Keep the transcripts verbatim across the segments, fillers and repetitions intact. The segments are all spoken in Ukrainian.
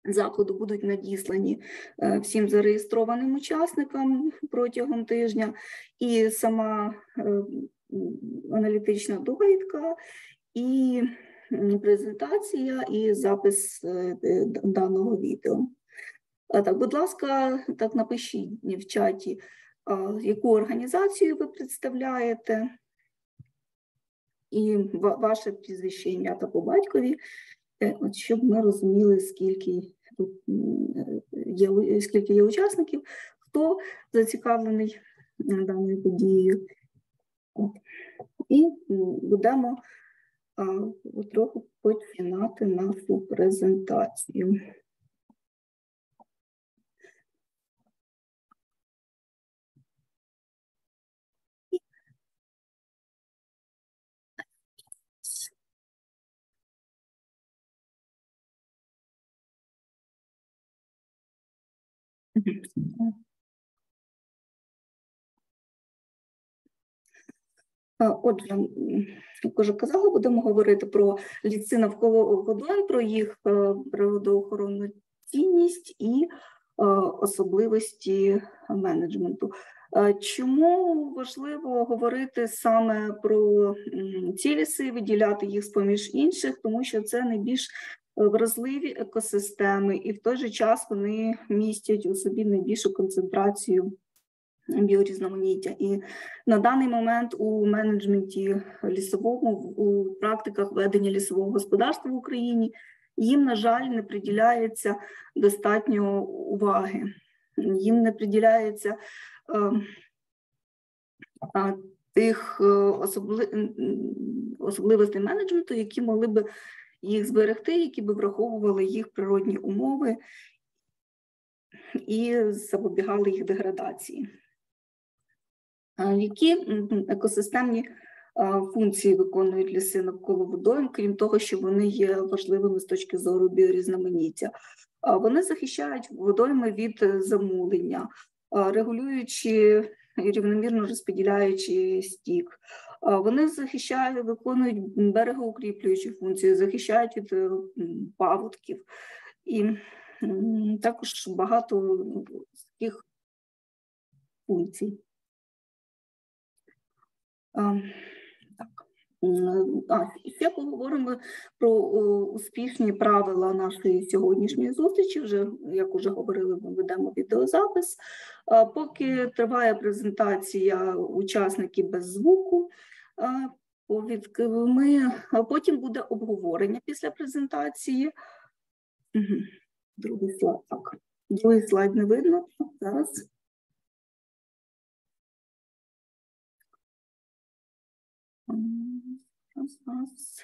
заходу будуть надіслані всім зареєстрованим учасникам протягом тижня, і сама аналітична довідка, і презентація, і запис даного відео. Так, будь ласка, так напишіть в чаті, яку організацію ви представляєте, і ваше прізвище, ім'я та по батькові, от щоб ми розуміли, скільки тут є, скільки є учасників, хто зацікавлений даною подією. От. І будемо а, трохи починати нашу презентацію. Отже, як вже казала, будемо говорити про ліси навколо водойм, про їх природоохоронну цінність і особливості менеджменту. Чому важливо говорити саме про ці ліси, виділяти їх з-поміж інших? Тому що це найбільш вразливі екосистеми, і в той же час вони містять у собі найбільшу концентрацію біорізноманіття. І на даний момент у менеджменті лісовому, у практиках ведення лісового господарства в Україні їм, на жаль, не приділяється достатньо уваги. Їм не приділяється е, тих особли... особливостей менеджменту, які могли би їх зберегти, які би враховували їх природні умови і запобігали їх деградації. Які екосистемні функції виконують ліси навколо водойм, крім того, що вони є важливими з точки зору біорізноманіття? Вони захищають водойми від замулення, регулюючи і рівномірно розподіляючи стік. Вони захищають, виконують берегоукріплюючі функції, захищають від паводків. І також багато таких функцій. Так. А, ще поговоримо про успішні правила нашої сьогоднішньої зустрічі. Вже, як вже говорили, ми ведемо відеозапис. Поки триває презентація учасників без звуку, ми, потім буде обговорення після презентації. Другий слайд, так. Другий слайд не видно. Зараз. Раз, раз.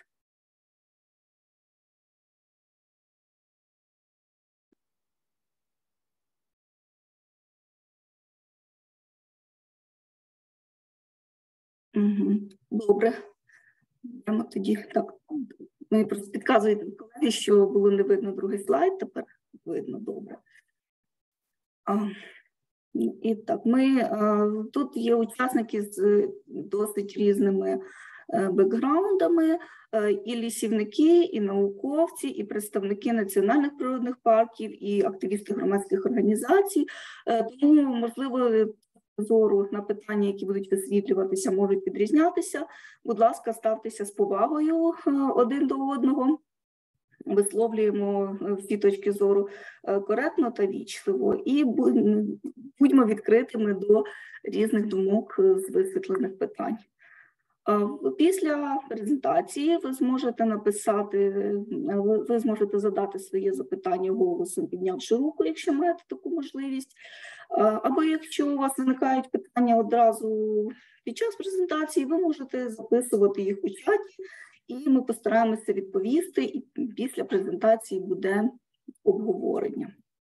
Угу. Добре. Прямо тоді так. Мені просто підказують колеги, що було не видно другий слайд, тепер видно добре. А, і так, ми, а, тут є учасники з досить різними бекграундами, і лісівники, і науковці, і представники національних природних парків, і активісти громадських організацій. Тому, можливо, зору на питання, які будуть висвітлюватися, можуть відрізнятися. Будь ласка, ставтеся з повагою один до одного. Висловлюємо всі точки зору коректно та вічливо. І будьмо відкритими до різних думок з висвітлених питань. Після презентації ви зможете написати, ви зможете задати своє запитання голосом, піднявши руку, якщо маєте таку можливість. Або якщо у вас виникають питання одразу під час презентації, ви можете записувати їх у чаті, і ми постараємося відповісти, і після презентації буде обговорення.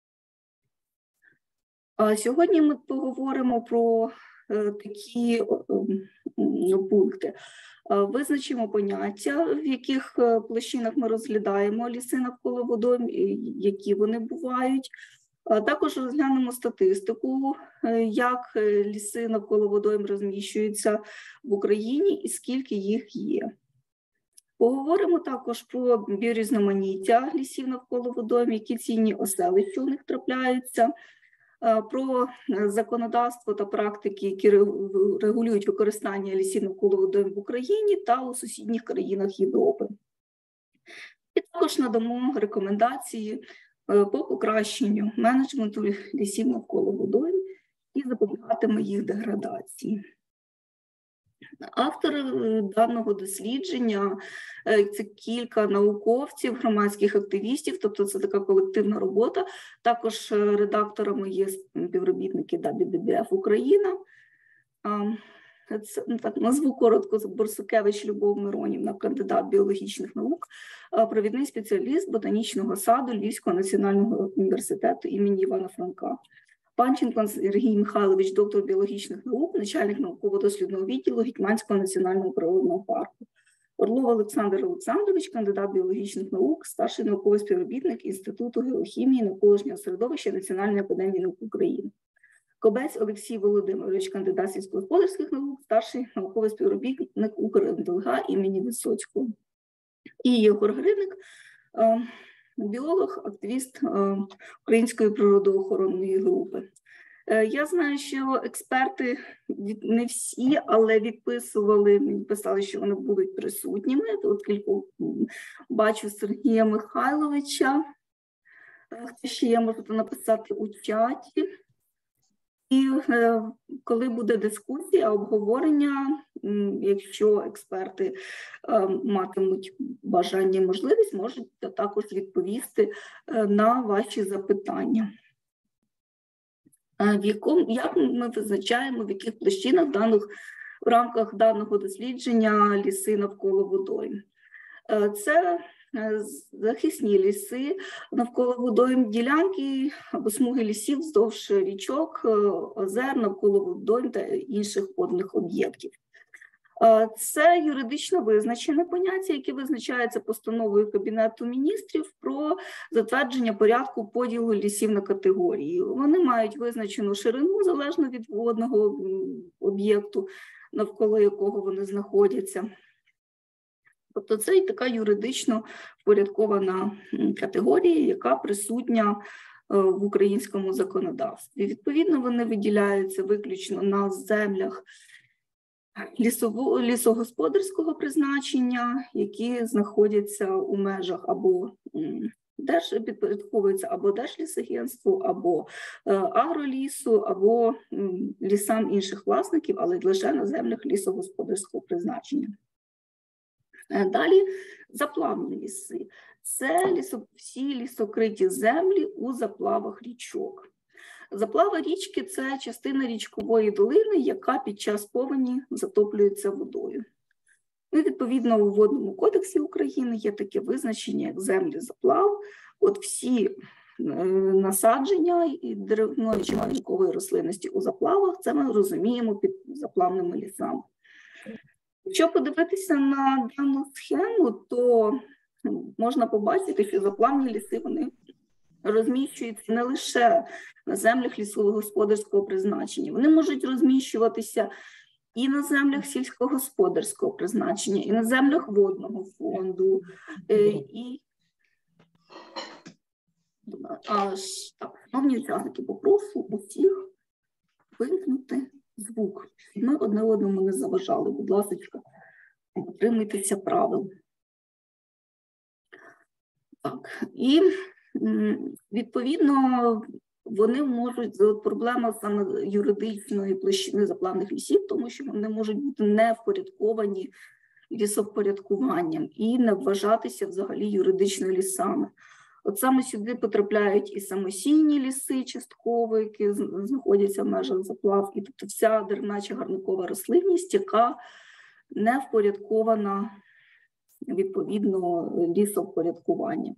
Сьогодні ми поговоримо про такі пункти. Визначимо поняття, в яких площинах ми розглядаємо ліси навколо водойм, які вони бувають. Також розглянемо статистику, як ліси навколо водойм розміщуються в Україні і скільки їх є. Поговоримо також про біорізноманіття лісів навколо водойм, які цінні оселища у них трапляються, про законодавство та практики, які регулюють використання лісів навколо водойм в Україні та у сусідніх країнах Європи. І також надамо рекомендації по покращенню менеджменту лісів навколо водойм і запобігатиме їх деградації. Автори даного дослідження – це кілька науковців, громадських активістів, тобто це така колективна робота. Також редакторами є співробітники дабі ді бі еф Україна. Це, так, назву коротко: Борсукевич Любов Миронівна, кандидат біологічних наук, провідний спеціаліст ботанічного саду Львівського національного університету імені Івана Франка. Панченко Сергій Михайлович, доктор біологічних наук, начальник науково-дослідного відділу Гетьманського національного природного парку. Орлов Олександр Олександрович, кандидат біологічних наук, старший науковий співробітник Інституту геохімії і навколишнього середовища Національної академії наук України. Кобець Олексій Володимирович, кандидат сільськогосподарських наук, старший науковий співробітник УкрНДЛГ імені Висоцького. І Єгор Гриник, біолог, активіст Української природоохоронної групи. Я знаю, що експерти, не всі, але відписували, мені писали, що вони будуть присутніми. От кілька бачу Сергія Михайловича, хто ще є, можете написати у чаті. І коли буде дискусія, обговорення, якщо експерти матимуть бажання і можливість, можуть також відповісти на ваші запитання. В якому, як ми визначаємо, в яких площинах даних, в рамках даного дослідження ліси навколо водойм? Це захисні ліси навколо водойм, ділянки або смуги лісів вздовж річок, озер, навколо водойм та інших водних об'єктів. Це юридично визначене поняття, яке визначається постановою Кабінету міністрів про затвердження порядку поділу лісів на категорії. Вони мають визначену ширину залежно від водного об'єкту, навколо якого вони знаходяться. Тобто це і така юридично впорядкована категорія, яка присутня в українському законодавстві. Відповідно, вони виділяються виключно на землях лісово, лісогосподарського призначення, які знаходяться у межах або держ, підпорядковуються або Держлісагентству, або агролісу, або лісам інших власників, але лише на землях лісогосподарського призначення. Далі заплавні ліси. Це лісо, всі лісокриті землі у заплавах річок. Заплава річки – це частина річкової долини, яка під час повені затоплюється водою. І, відповідно, у Водному кодексі України є таке визначення, як землі заплав. От всі насадження і деревної чи маленькової рослинності у заплавах, це ми розуміємо під заплавними лісами. Якщо подивитися на дану схему, то можна побачити, що заплавні ліси, вони розміщуються не лише на землях лісогосподарського призначення. Вони можуть розміщуватися і на землях сільськогосподарського призначення, і на землях водного фонду. І... Аж, так, шановні учасники, попрошу усіх вимкнути звук. Ми одне одному не заважали. Будь ласка, дотримуйтеся правил. Так, і відповідно вони можуть, проблема саме юридичної площини заплавних лісів, тому що вони можуть бути не впорядковані лісовпорядкуванням і не вважатися взагалі юридично лісами. От саме сюди потрапляють і самосійні ліси частково, які знаходяться в межах заплав, і тобто вся деревна чи гарникова рослинність, яка не впорядкована відповідно лісовпорядкуванням.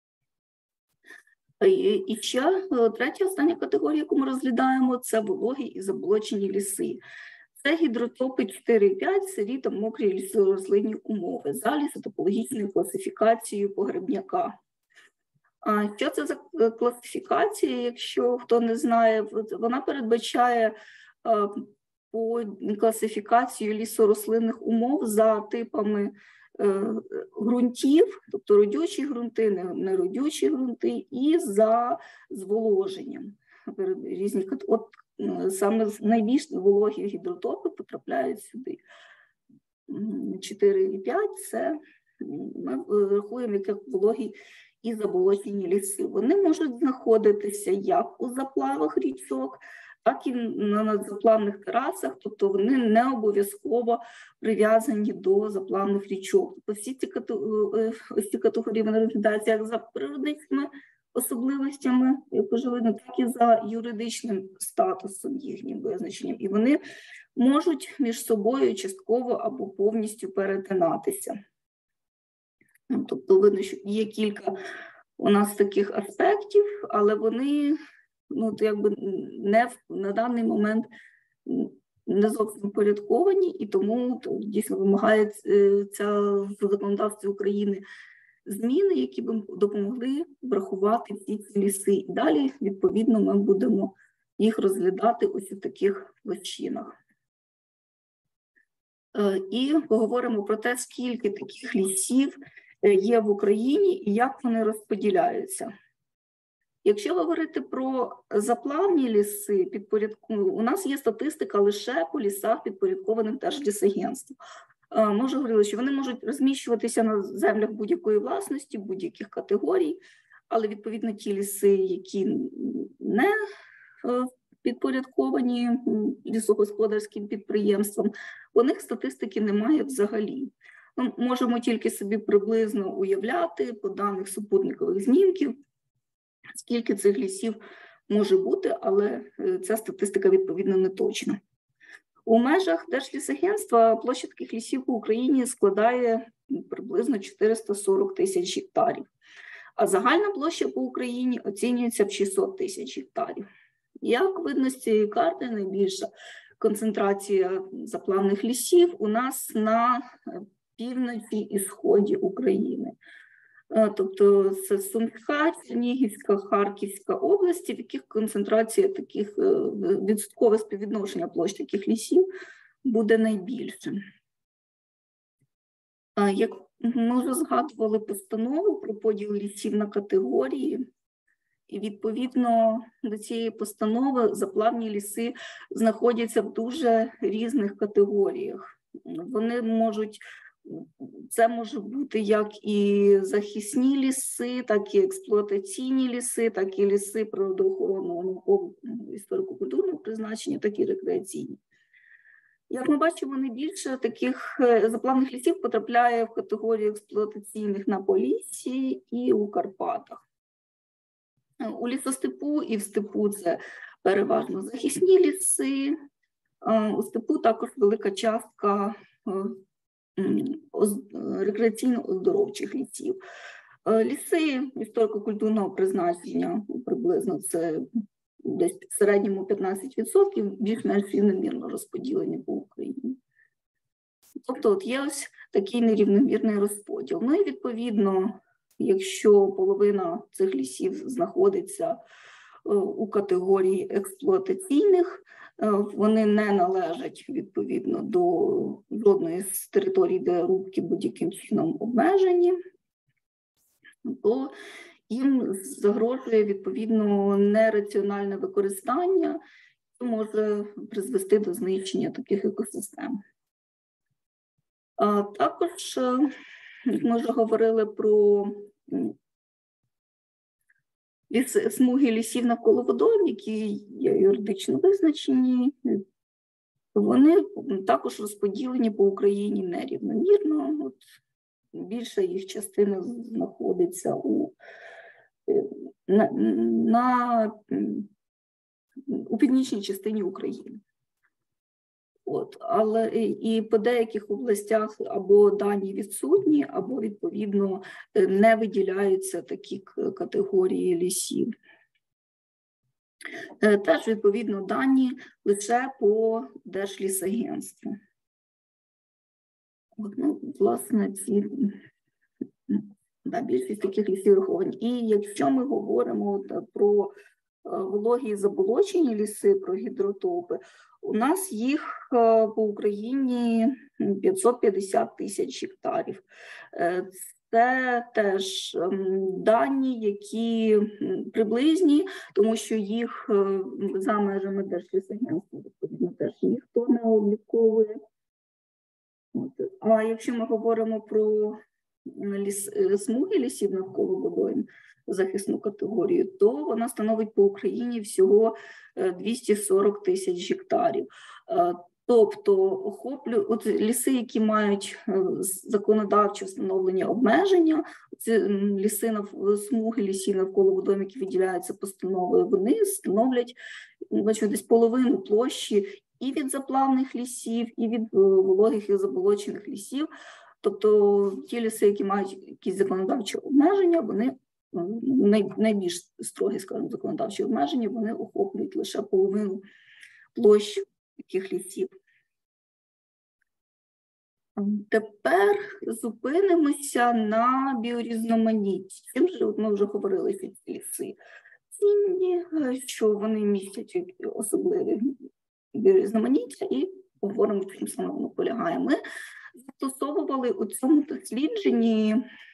І ще третя, остання категорія, яку ми розглядаємо, це вологі і заболочені ліси. Це гідротопи чотири і п'ять, сирі та мокрі лісорослинні умови за лісотопологічною класифікацією погребняка. А що це за класифікація, якщо хто не знає, вона передбачає по класифікацію лісорослинних умов за типами ґрунтів, тобто родючі ґрунти, неродючі ґрунти, і за зволоженням. Різні, от саме найбільш вологі гідротопи потрапляють сюди. чотири і п'ять – це ми рахуємо як вологі і заболочені ліси. Вони можуть знаходитися як у заплавах річок, так і на надзаплавних терасах, тобто вони не обов'язково прив'язані до заплавних річок. Тобто всі ці, ось ці категорії вони розглядаються як за природними особливостями, як уже видно, так і за юридичним статусом їхнім визначенням. І вони можуть між собою частково або повністю перетинатися. Тобто видно, що є кілька у нас таких аспектів, але вони ну, якби не на даний момент не зовсім впорядковані, і тому дійсно вимагається в законодавстві України зміни, які б допомогли врахувати всі ці ліси. І далі, відповідно, ми будемо їх розглядати ось у таких площинах. І поговоримо про те, скільки таких лісів є в Україні і як вони розподіляються. Якщо говорити про заплавні ліси, підпорядку... у нас є статистика лише по лісах, підпорядкованих Держлісагентству. Ми вже говорили, що вони можуть розміщуватися на землях будь-якої власності, будь-яких категорій, але відповідно ті ліси, які не підпорядковані лісогосподарським підприємствам, у них статистики немає взагалі. Ми можемо тільки собі приблизно уявляти по даних супутникових знімків, скільки цих лісів може бути, але ця статистика відповідно не точна. У межах Держлісагентства площа таких лісів по Україні складає приблизно чотириста сорок тисяч гектарів, а загальна площа по Україні оцінюється в шістсот тисяч гектарів. Як видно з цієї карти, найбільша концентрація заплавних лісів у нас на півночі і сході України. Тобто це Сумська, Чернігівська, Харківська області, в яких концентрація таких, відсоткове співвідношення площ таких лісів буде найбільшим. Як ми вже згадували постанову про поділ лісів на категорії, і відповідно до цієї постанови заплавні ліси знаходяться в дуже різних категоріях. Вони можуть Це може бути як і захисні ліси, так і експлуатаційні ліси, так і ліси природоохоронного історико-культурного призначення, так і рекреаційні. Як ми бачимо, найбільше таких заплавних лісів потрапляє в категорію експлуатаційних на Поліссі і у Карпатах. У лісостепу і в степу це переважно захисні ліси, у степу також велика частка рекреаційно-оздоровчих лісів. Ліси історико-культурного призначення приблизно це десь в середньому п'ятнадцять відсотків, більш-менш рівномірно розподілені по Україні. Тобто от є ось такий нерівномірний розподіл. Ну і відповідно, якщо половина цих лісів знаходиться у категорії експлуатаційних, вони не належать, відповідно, до жодної з територій, де рубки будь-яким чином обмежені, то їм загрожує, відповідно, нераціональне використання, що може призвести до знищення таких екосистем. А також, як ми вже говорили про Ліс, смуги лісів навколо водойм, які є юридично визначені, вони також розподілені по Україні нерівномірно. От більша їх частина знаходиться у, на, на, у північній частині України. От, але і по деяких областях або дані відсутні, або, відповідно, не виділяються такі категорії лісів. Теж, відповідно, дані лише по Держлісагентству. От, ну, власне, ці, да, більшість таких лісів враховані. І якщо ми говоримо от, про вологі і заболочені ліси, про гідротопи, у нас їх по Україні п'ятсот п'ятдесят тисяч гектарів. Це теж дані, які приблизні, тому що їх за межами Держлісагентства, відповідно, теж ніхто не обліковує. А якщо ми говоримо про ліс, смуги лісів навколо водойм, захисну категорію, то вона становить по Україні всього двісті сорок тисяч гектарів. Тобто охоплю, от ліси, які мають законодавче встановлення обмеження, ці ліси, смуги лісів навколо водойм, які виділяються постановою, вони становлять, бачу, десь половину площі і від заплавних лісів, і від вологих і заболочених лісів. Тобто ті ліси, які мають якісь законодавчі обмеження, вони найбільш строгі, скажімо, законодавчі обмеження, вони охоплюють лише половину площ таких лісів. Тепер зупинимося на біорізноманітті. Чим же ми вже говорили, що ці ліси цінні, що вони містять особливі біорізноманіття, і поговоримо, чим саме воно полягає. Ми застосовували у цьому дослідженні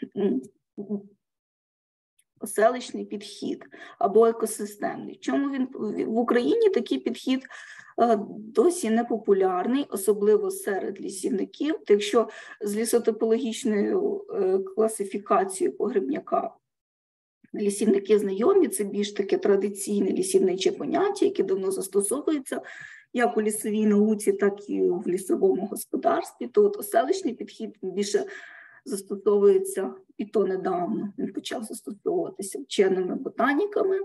селищний підхід або екосистемний. Чому він в Україні такий підхід досі не популярний, особливо серед лісівників. Якщо з лісотопологічною класифікацією погребняка лісівники знайомі, це більш таке традиційне лісівниче поняття, яке давно застосовується як у лісовій науці, так і в лісовому господарстві, то от селищний підхід більше застосовується, і то недавно він почав застосовуватися вченими ботаніками.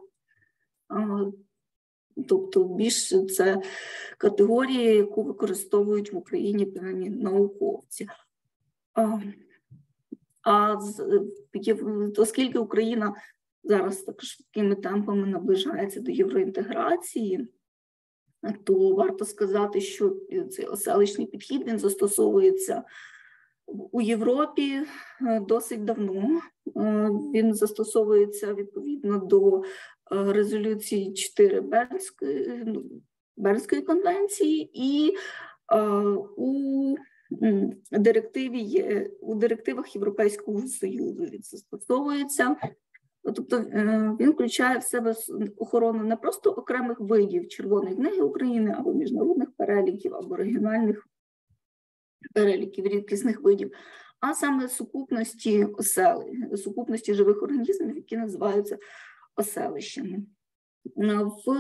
Тобто більше це категорія, яку використовують в Україні певні науковці. А, а оскільки Україна зараз так швидкими темпами наближається до євроінтеграції, то варто сказати, що цей оселищний підхід, він застосовується у Європі досить давно. Він застосовується відповідно до резолюції чотири Бернської, Бернської конвенції і у директиві, у директивах Європейського Союзу він застосовується. Тобто він включає в себе охорону не просто окремих видів Червоної книги України або міжнародних переліків, або регіональних переліків рідкісних видів, а саме сукупності оселень, сукупності живих організмів, які називаються оселищами. В,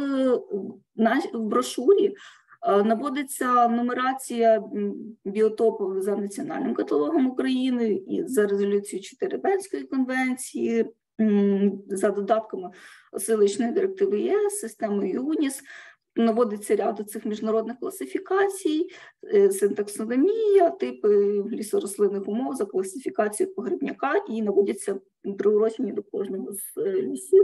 в брошурі наводиться нумерація біотопів за національним каталогом України і за резолюцією чотири Бернської конвенції, за додатками оселищної директиви ЄС, системою ЮНІС. Наводиться ряд цих міжнародних класифікацій, синтаксономія, типи лісорослинних умов за класифікацією погребняка, і наводяться приурочені до кожного з лісів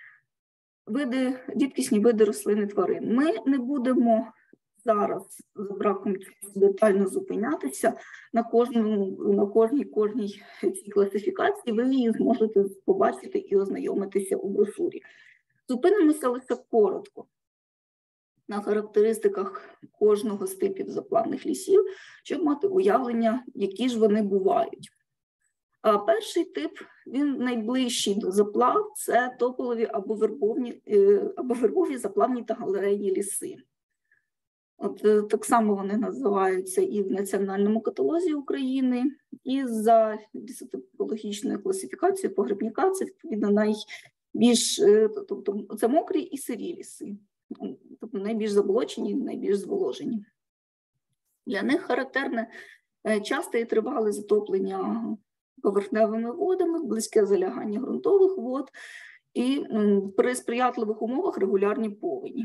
види, рідкісні види рослин і тварин. Ми не будемо зараз за браком часу детально зупинятися на кожному, на кожній кожній цій класифікації. Ви її зможете побачити і ознайомитися у брошурі. Зупинимося лише коротко на характеристиках кожного з типів заплавних лісів, щоб мати уявлення, які ж вони бувають. А перший тип, він найближчий до заплав, це тополові або вербовні, або вербові заплавні та галерейні ліси. От так само вони називаються і в національному каталозі України, і за лісотопологічною класифікацією погребняка це відповідно найбільш, тобто це мокрі і сирі ліси. Тобто найбільш заболочені, найбільш зволожені. Для них характерне часте і тривале затоплення поверхневими водами, близьке залягання ґрунтових вод і при сприятливих умовах регулярні повені.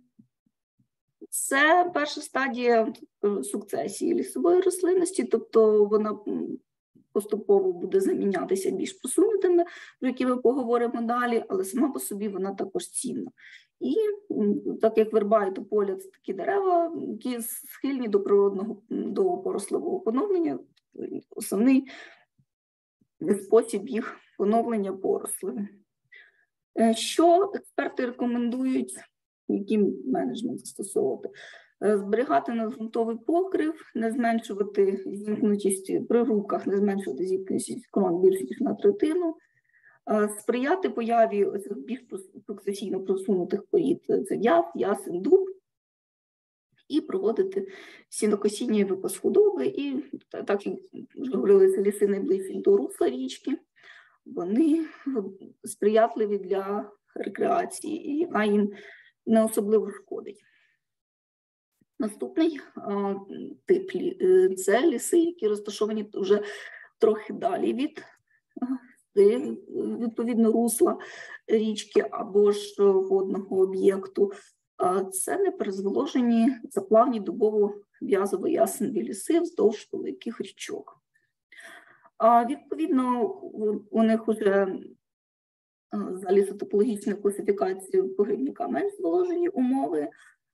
Це перша стадія сукцесії лісової рослинності, тобто вона поступово буде замінятися більш посунутими, про які ми поговоримо далі, але сама по собі вона також цінна. І так як верба і тополя – це такі дерева, які схильні до природного, до порослового поновлення, основний спосіб їх поновлення порослою. Що експерти рекомендують, який менеджмент застосовувати? Зберігати надґрунтовий покрив, не зменшувати зімкнутість при рубках, не зменшувати зімкнутість крон більше ніж на третину, сприяти появі оцих більш сукцесійно просунутих порід, це в'яз, ясен, дуб, і проводити сінокосіння і випас худоби. І так, як вже говорили, це ліси найближчі до русла річки, вони сприятливі для рекреації, і вона їм не особливо шкодить. Наступний а, тип – це ліси, які розташовані вже трохи далі від, відповідно, русла річки або ж водного об'єкту. Це неперезволожені заплавні дубово-в'язово-ясенові ліси вздовж великих річок. А відповідно, у них вже за лісотопологічною класифікацією погрібника менш зволожені умови,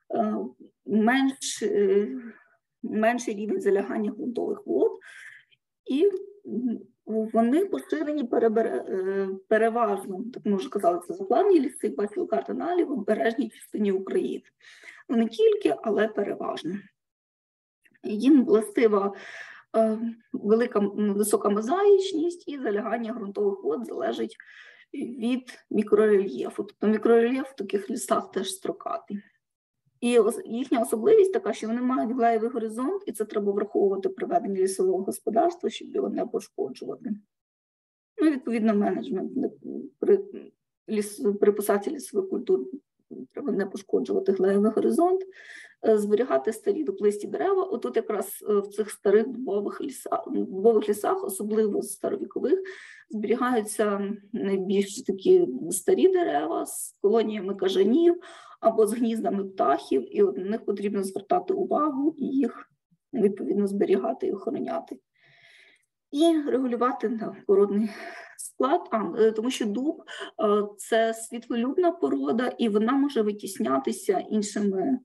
менш, менший рівень залягання ґрунтових вод, і вони поширені переважно, так ми вже казали, це заплавні ліси, бачили карти налів, в обережній частині України. Не тільки, але переважно. Їм властива велика, висока мозаїчність, і залягання ґрунтових вод залежить від мікрорельєфу. Тобто мікрорельєф в таких лісах теж строкатий. І їхня особливість така, що вони мають глеєвий горизонт, і це треба враховувати при веденні лісового господарства, щоб його не пошкоджувати. Ну, відповідно, менеджмент при, ліс, при посадці лісових культур треба не пошкоджувати глеєвий горизонт, зберігати старі дуплисті дерева. Отут якраз в цих старих дубових лісах, дубових лісах, особливо старовікових, зберігаються найбільш такі старі дерева з колоніями кажанів або з гніздами птахів, і от на них потрібно звертати увагу і їх відповідно зберігати і охороняти. І регулювати да, породний склад, а, тому що дуб – це світлолюбна порода, і вона може витіснятися іншими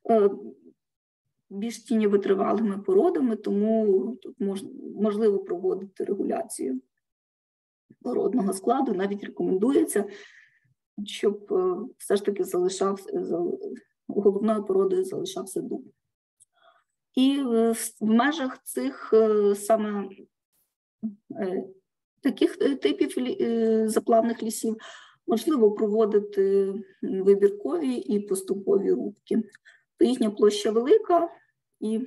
більш тіньовитривалими породами, тому тут мож, можливо проводити регуляцію породного складу. Навіть рекомендується, щоб все ж таки залишався, головною породою залишався дуб. І в межах цих саме таких типів заплавних лісів можливо проводити вибіркові і поступові рубки. Їхня площа велика, і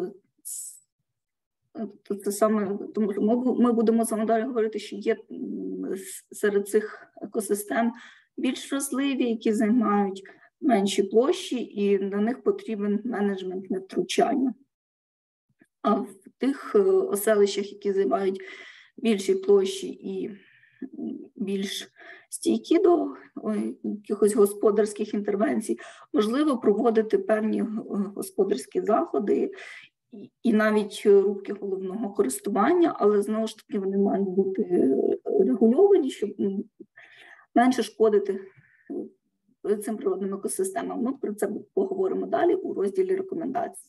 це саме, тому що ми, ми будемо з вами далі говорити, що є серед цих екосистем більш вразливі, які займають менші площі, і на них потрібен менеджмент втручання. А в тих оселищах, які займають більші площі і більш стійкі до ой, якихось господарських інтервенцій, можливо проводити певні господарські заходи і, і навіть рубки головного користування, але знову ж таки вони мають бути регульовані, щоб менше шкодити цим природним екосистемам. Ми про це поговоримо далі у розділі рекомендацій.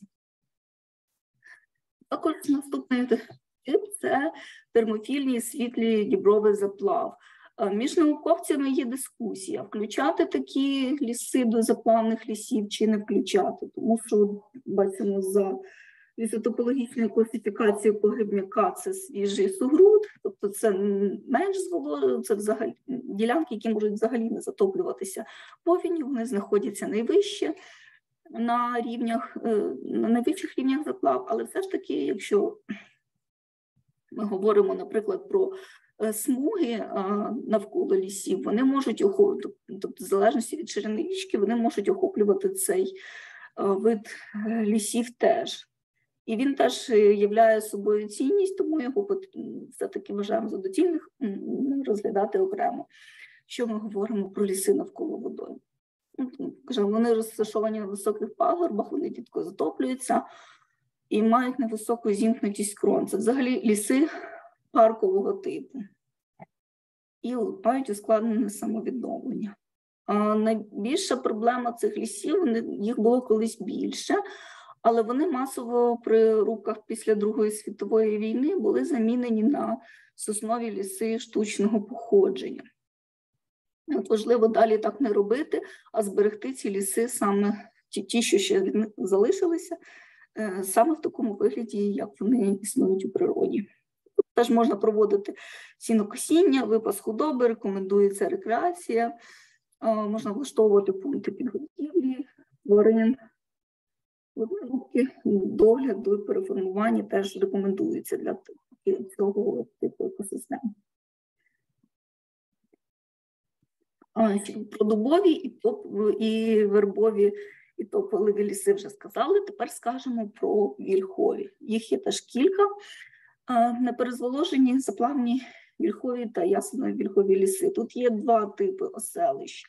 Також наступний тип – це термофільний світлий дібровий заплав. Між науковцями є дискусія, включати такі ліси до заплавних лісів чи не включати, тому що, бачимо, за лісотопологічною класифікацією погрібника це свіжий сугруд, тобто це менш зволожено, це взагалі ділянки, які можуть взагалі не затоплюватися повінню, вони знаходяться найвище на рівнях, на найвищих рівнях заплав, але все ж таки, якщо ми говоримо, наприклад, про смуги навколо лісів, вони можуть охоплювати, тобто в залежності від ширини річки, вони можуть охоплювати цей вид лісів теж. І він теж являє собою цінність, тому його все-таки вважаємо за доцільним розглядати окремо, що ми говоримо про ліси навколо водою. Вони розташовані на високих пагорбах, вони рідко затоплюються і мають невисоку зімкнутість крон. Це взагалі ліси паркового типу. І мають ускладнене самовідновлення. А найбільша проблема цих лісів, їх було колись більше, але вони масово при рубках після Другої світової війни були замінені на соснові ліси штучного походження. От важливо далі так не робити, а зберегти ці ліси саме ті, ті що ще залишилися, саме в такому вигляді, як вони існують у природі. Тут теж можна проводити сінокосіння, випас худоби, рекомендується рекреація, можна влаштовувати пункти підготівлі тварин. Вирубки, догляду і переформування теж рекомендується для цього типу екосистем. Про дубові і, топ, і вербові і тополеві ліси вже сказали. Тепер скажемо про вільхові. Їх є теж кілька. Неперезволожені заплавні вільхові та ясено-вільхові ліси. Тут є два типи оселищ.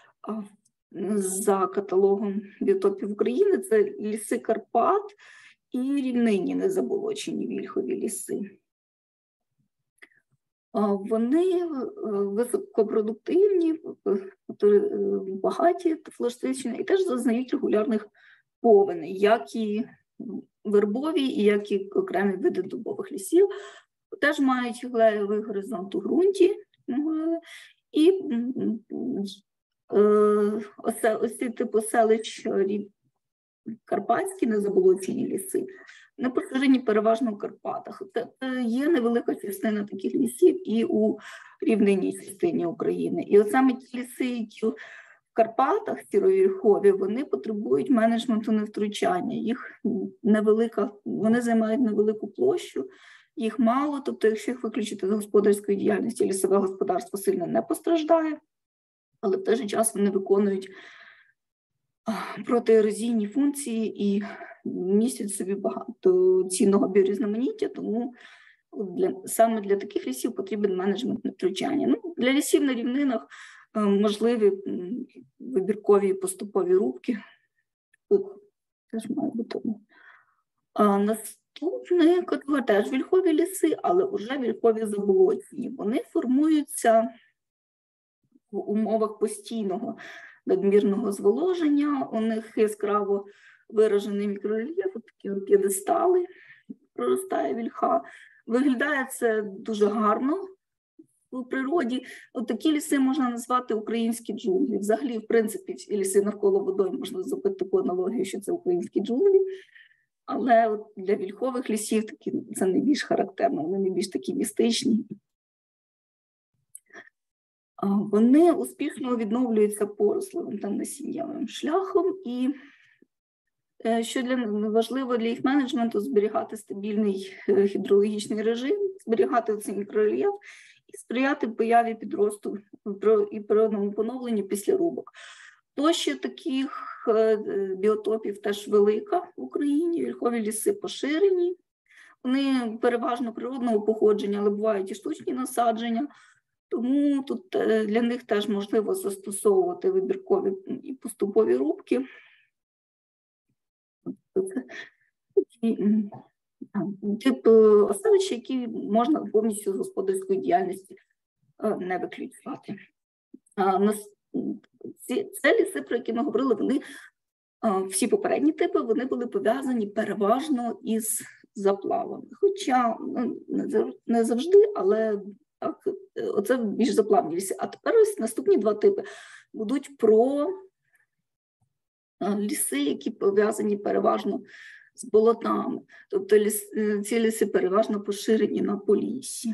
За каталогом біотопів України це ліси Карпат і рівнинні незаболочені вільхові ліси. Вони високопродуктивні, багаті та флористичні і теж зазнають регулярних повеней, як і вербові, і як і окремі види дубових лісів. Теж мають глеєвий горизонт у ґрунті і ось цей тип оселищ карпатські незаболочені ліси, не поширені переважно в Карпатах. Це є невелика частина таких лісів і у рівнинній частині України. І от саме ті ліси, які в Карпатах, сіровільхові, вони потребують менеджменту невтручання. Їх невелика, вони займають невелику площу, їх мало, тобто якщо їх виключити з господарської діяльності, лісове господарство сильно не постраждає, але в той же час вони виконують протиерозійні функції і містять собі багато цінного біорізноманіття, тому для, саме для таких лісів потрібен менеджмент невтручання. Ну, для лісів на рівнинах е, можливі вибіркові поступові рубки. Тут теж має бути. А наступний категорія теж вільхові ліси, але вже вільхові заболотні. Вони формуються в умовах постійного надмірного зволоження, у них яскраво виражений мікрорельєф, такі п'єдестали, проростає вільха. Виглядає це дуже гарно у природі. От такі ліси можна назвати українські джунглі. Взагалі, в принципі, ліси навколо водою можна зробити таку аналогію, що це українські джунглі. Але от для вільхових лісів такі, це найбільш характерно, вони найбільш такі містичні. Вони успішно відновлюються порословим та насіннєвим шляхом, і що для важливо для їх менеджменту, зберігати стабільний гідрологічний режим, зберігати цей мікрорельєф і сприяти появі підросту і природному поновленню після рубок. Площа таких біотопів теж велика в Україні, вільхові ліси поширені, вони переважно природного походження, але бувають і штучні насадження. Тому тут для них теж можливо застосовувати вибіркові і поступові рубки. Це тип оселища, які можна повністю з господарської діяльності не виключати. Це ліси, про які ми говорили, вони, всі попередні типи, вони були пов'язані переважно із заплавами. Хоча не завжди, але так, оце більш заплавні ліси. А тепер ось наступні два типи будуть про ліси, які пов'язані переважно з болотами. Тобто ліс, ці ліси переважно поширені на Поліссі.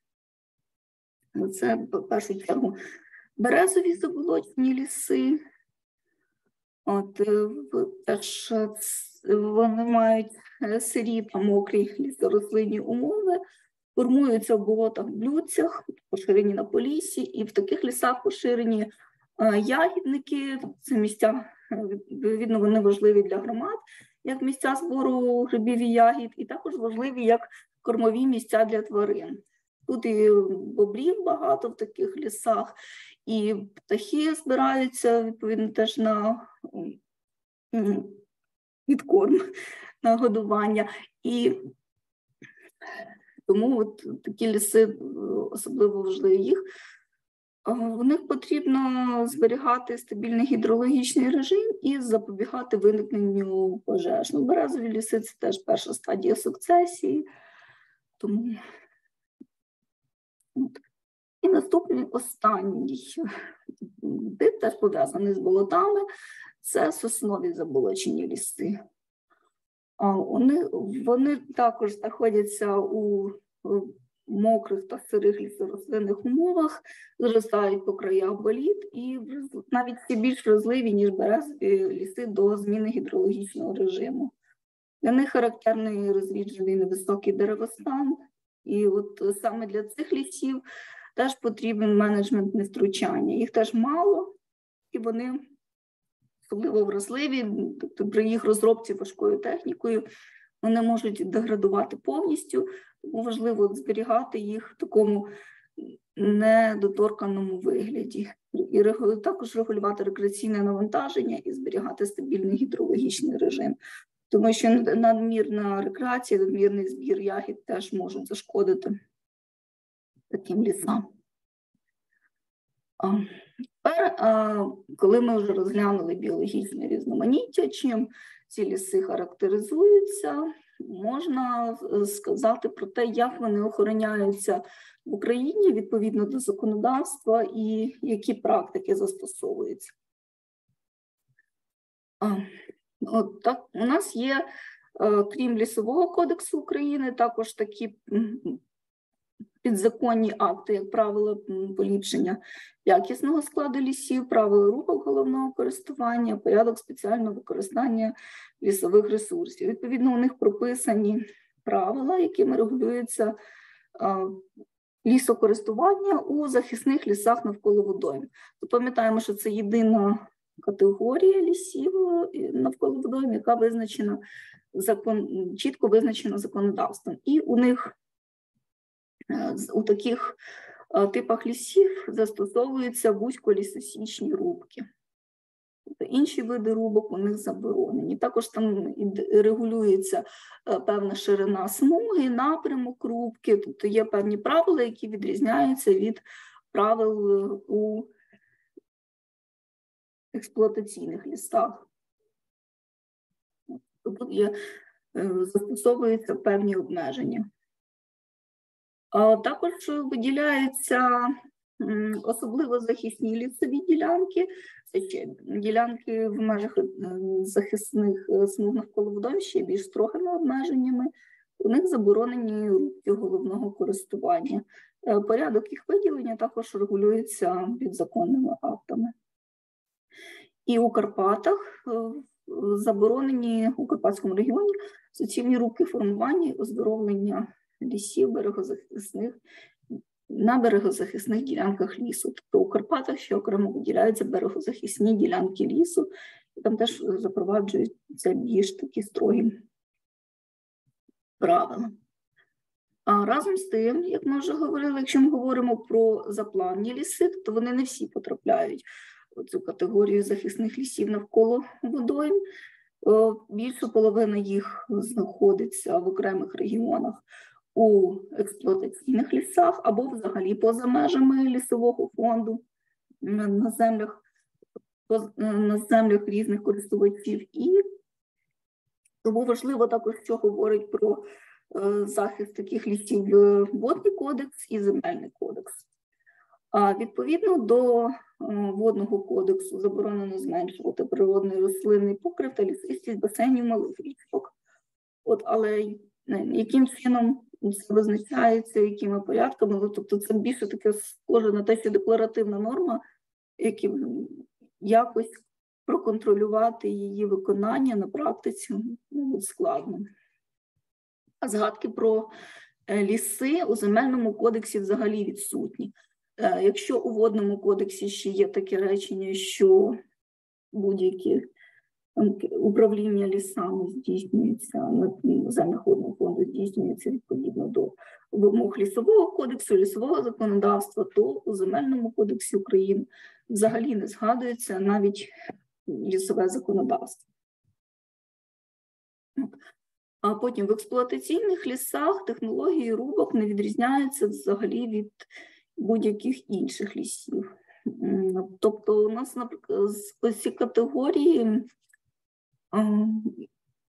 Це, в першу чергу, березові заболотні ліси. От, теж вони мають сирі та мокрі лісорослинні умови, формуються в болотах, блюдцях, поширені на Поліссі, і в таких лісах поширені ягідники, це місця, відповідно, вони важливі для громад, як місця збору грибів і ягід, і також важливі як кормові місця для тварин. Тут і бобрів багато в таких лісах, і птахи збираються, відповідно, теж на відкорм, на годування. І тому от такі ліси особливо важливі їх. В них потрібно зберігати стабільний гідрологічний режим і запобігати виникненню пожеж. Ну, березові ліси – це теж перша стадія сукцесії. Тому І наступний, останній тип, теж пов'язаний з болотами, це соснові заболочені ліси. Вони, вони також знаходяться у мокрих та сирих лісорослинних умовах, зростають по краях боліт і навіть ще більш вразливі, ніж березові ліси до зміни гідрологічного режиму. Для них характерний розріджений невисокий деревостан, і от саме для цих лісів теж потрібен менеджментне втручання. Їх теж мало, і вони особливо вразливі, тобто при їх розробці важкою технікою вони можуть деградувати повністю, тому важливо зберігати їх в такому недоторканому вигляді. І також регулювати рекреаційне навантаження і зберігати стабільний гідрологічний режим. Тому що надмірна рекреація, надмірний збір ягід теж можуть зашкодити таким лісам. Тепер, коли ми вже розглянули біологічне різноманіття, чим ці ліси характеризуються, можна сказати про те, як вони охороняються в Україні відповідно до законодавства і які практики застосовуються. От так, у нас є, крім Лісового кодексу України, також такі підзаконні акти, як правило поліпшення якісного складу лісів, правила рубок головного користування, порядок спеціального використання лісових ресурсів. Відповідно, у них прописані правила, якими регулюється лісокористування у захисних лісах навколо водойм. Пам'ятаємо, що це єдина категорія лісів навколо водойм, яка визначена закон, чітко визначена законодавством. І у них у таких типах лісів застосовуються вузьколісосічні рубки. Тобто інші види рубок у них заборонені. Також там регулюється певна ширина смуги, напрямок рубки, тобто є певні правила, які відрізняються від правил у експлуатаційних лісах. Тут є, застосовуються певні обмеження. Також виділяються особливо захисні лісові ділянки, це ще ділянки в межах захисних смуг навколо водойм ще більш строгими обмеженнями. У них заборонені рубки головного користування. Порядок їх виділення також регулюється підзаконними актами. І у Карпатах заборонені у Карпатському регіоні суцільні рубки формування і оздоровлення лісів берегозахисних, на берегозахисних ділянках лісу. Тобто у Карпатах ще окремо виділяються берегозахисні ділянки лісу, і там теж запроваджуються більш такі строгі правила. А разом з тим, як ми вже говорили, якщо ми говоримо про заплавні ліси, то вони не всі потрапляють у цю категорію захисних лісів навколо водойм. Більша половина їх знаходиться в окремих регіонах у експлуатаційних лісах або взагалі поза межами лісового фонду на землях, на землях різних користувачів. І тому важливо також, що говорить про захист таких лісів Водний кодекс і Земельний кодекс. А відповідно до Водного кодексу заборонено зменшувати природний рослинний покрив та лісистість басейнів малих річок. От, але яким чином це визначається, якими порядками, тобто це більше таке схоже на те, що декларативна норма, які якось проконтролювати її виконання на практиці ну, складно. А згадки про ліси у Земельному кодексі взагалі відсутні. Якщо у Водному кодексі ще є таке речення, що будь-які управління лісами здійснюється, на землях Водного фонду здійснюється відповідно до вимог Лісового кодексу, лісового законодавства, то у Земельному кодексі України взагалі не згадується навіть лісове законодавство. А потім в експлуатаційних лісах технології рубок не відрізняються взагалі від будь-яких інших лісів. Тобто у нас, наприклад, ці категорії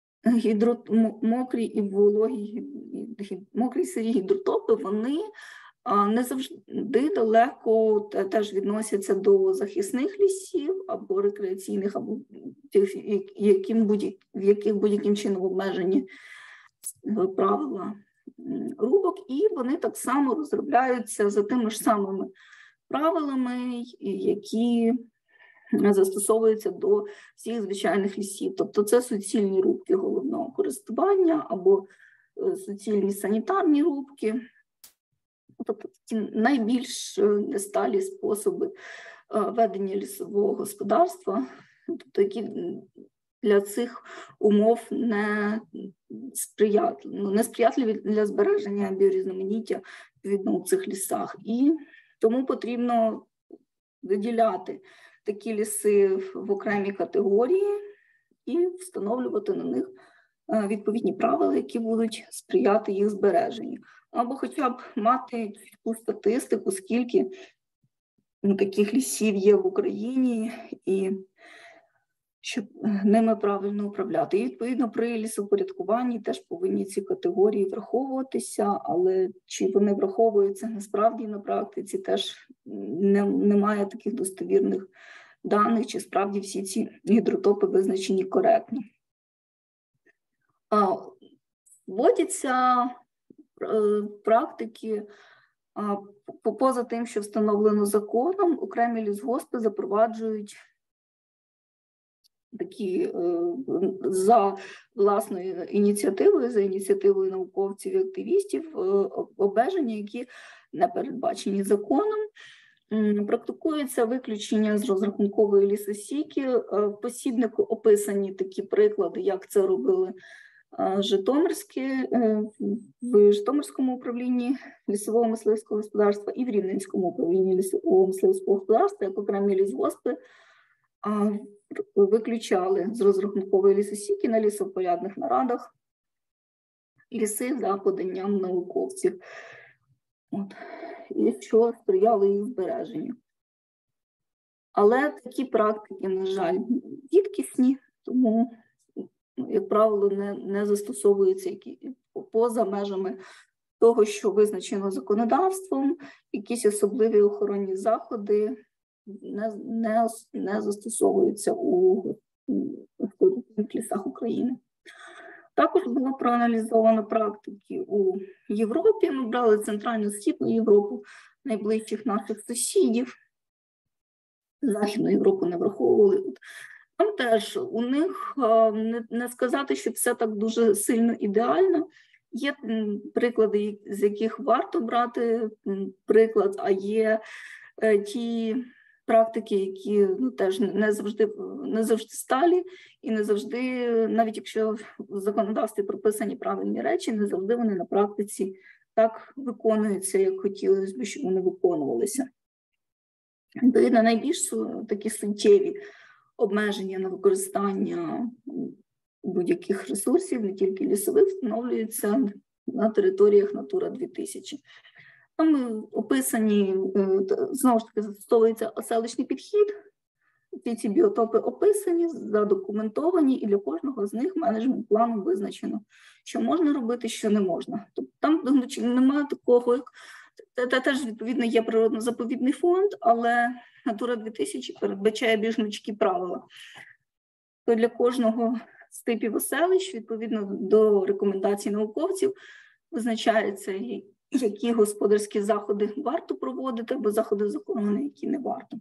гідро, мокрі і вологі, мокрі сирі гідротопи, вони Не завжди далеко теж відносяться до захисних лісів або рекреаційних, або яким в яких будь-яким чином обмежені правила рубок, і вони так само розробляються за тими ж самими правилами, які застосовуються до всіх звичайних лісів. Тобто це суцільні рубки головного користування або суцільні санітарні рубки. Тобто ті найбільш несталі способи ведення лісового господарства, тобто які для цих умов не сприятливі, ну, не сприятливі для збереження біорізноманіття відповідно у цих лісах. І тому потрібно виділяти такі ліси в окремі категорії і встановлювати на них відповідні правила, які будуть сприяти їх збереженню. Або хоча б мати таку статистику, скільки таких лісів є в Україні, і щоб ними правильно управляти. І, відповідно, при лісопорядкуванні теж повинні ці категорії враховуватися, але чи вони враховуються насправді на практиці, теж не, немає таких достовірних даних, чи справді всі ці гідротопи визначені коректно. Вводяться практики, поза тим, що встановлено законом, окремі лісгоспи запроваджують такі за власною ініціативою, за ініціативою науковців і активістів, обмеження, які не передбачені законом. Практикується виключення з розрахункової лісосіки. В посібнику описані такі приклади, як це робили Житомирські, в Житомирському управлінні лісового мисливського господарства і в Рівненському управлінні лісового мисливського господарства, як окремі лісгоспи виключали з розрахункової лісосіки на лісопорядних нарадах ліси за поданням науковців. От. І що сприяло їх збереженню. Але такі практики, на жаль, рідкісні, тому, як правило, не, не застосовуються які, поза межами того, що визначено законодавством, якісь особливі охоронні заходи не, не, не застосовуються у, у лісах України. Також було проаналізовано практики у Європі. Ми брали Центрально-Східну Європу, найближчих наших сусідів. Західну Європу не враховували. Там теж у них, не сказати, що все так дуже сильно ідеально. Є приклади, з яких варто брати приклад, а є ті практики, які ну, теж не завжди, не завжди сталі, і не завжди, навіть якщо в законодавстві прописані правильні речі, не завжди вони на практиці так виконуються, як хотілося б, щоб вони виконувалися. Відповідно, найбільш такі суттєві обмеження на використання будь-яких ресурсів, не тільки лісових, встановлюються на територіях Натура дві тисячі. Там описані, знову ж таки, застосовується оселищний підхід, ці, ці біотопи описані, задокументовані, і для кожного з них менеджмент-планом визначено, що можна робити, що не можна. Тобто там немає такого, як Це теж, відповідно, є природно-заповідний фонд, але Натура дві тисячі передбачає більш гнучкі правила. То для кожного з типів оселищ, відповідно до рекомендацій науковців, визначається, які господарські заходи варто проводити, або заходи закону, які не варто.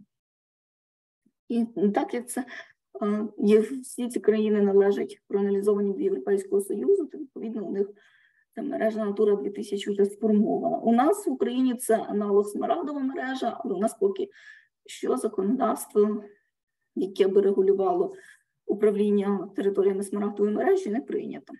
І так як це є, всі ці країни належать, проаналізовані до Європейського Союзу, то, відповідно, у них ця мережа Натура дві тисячі вже сформована. У нас в Україні це аналог смарагдова мережа, але у нас поки що законодавство, яке би регулювало управління територіями смарагдової мережі, не прийнято.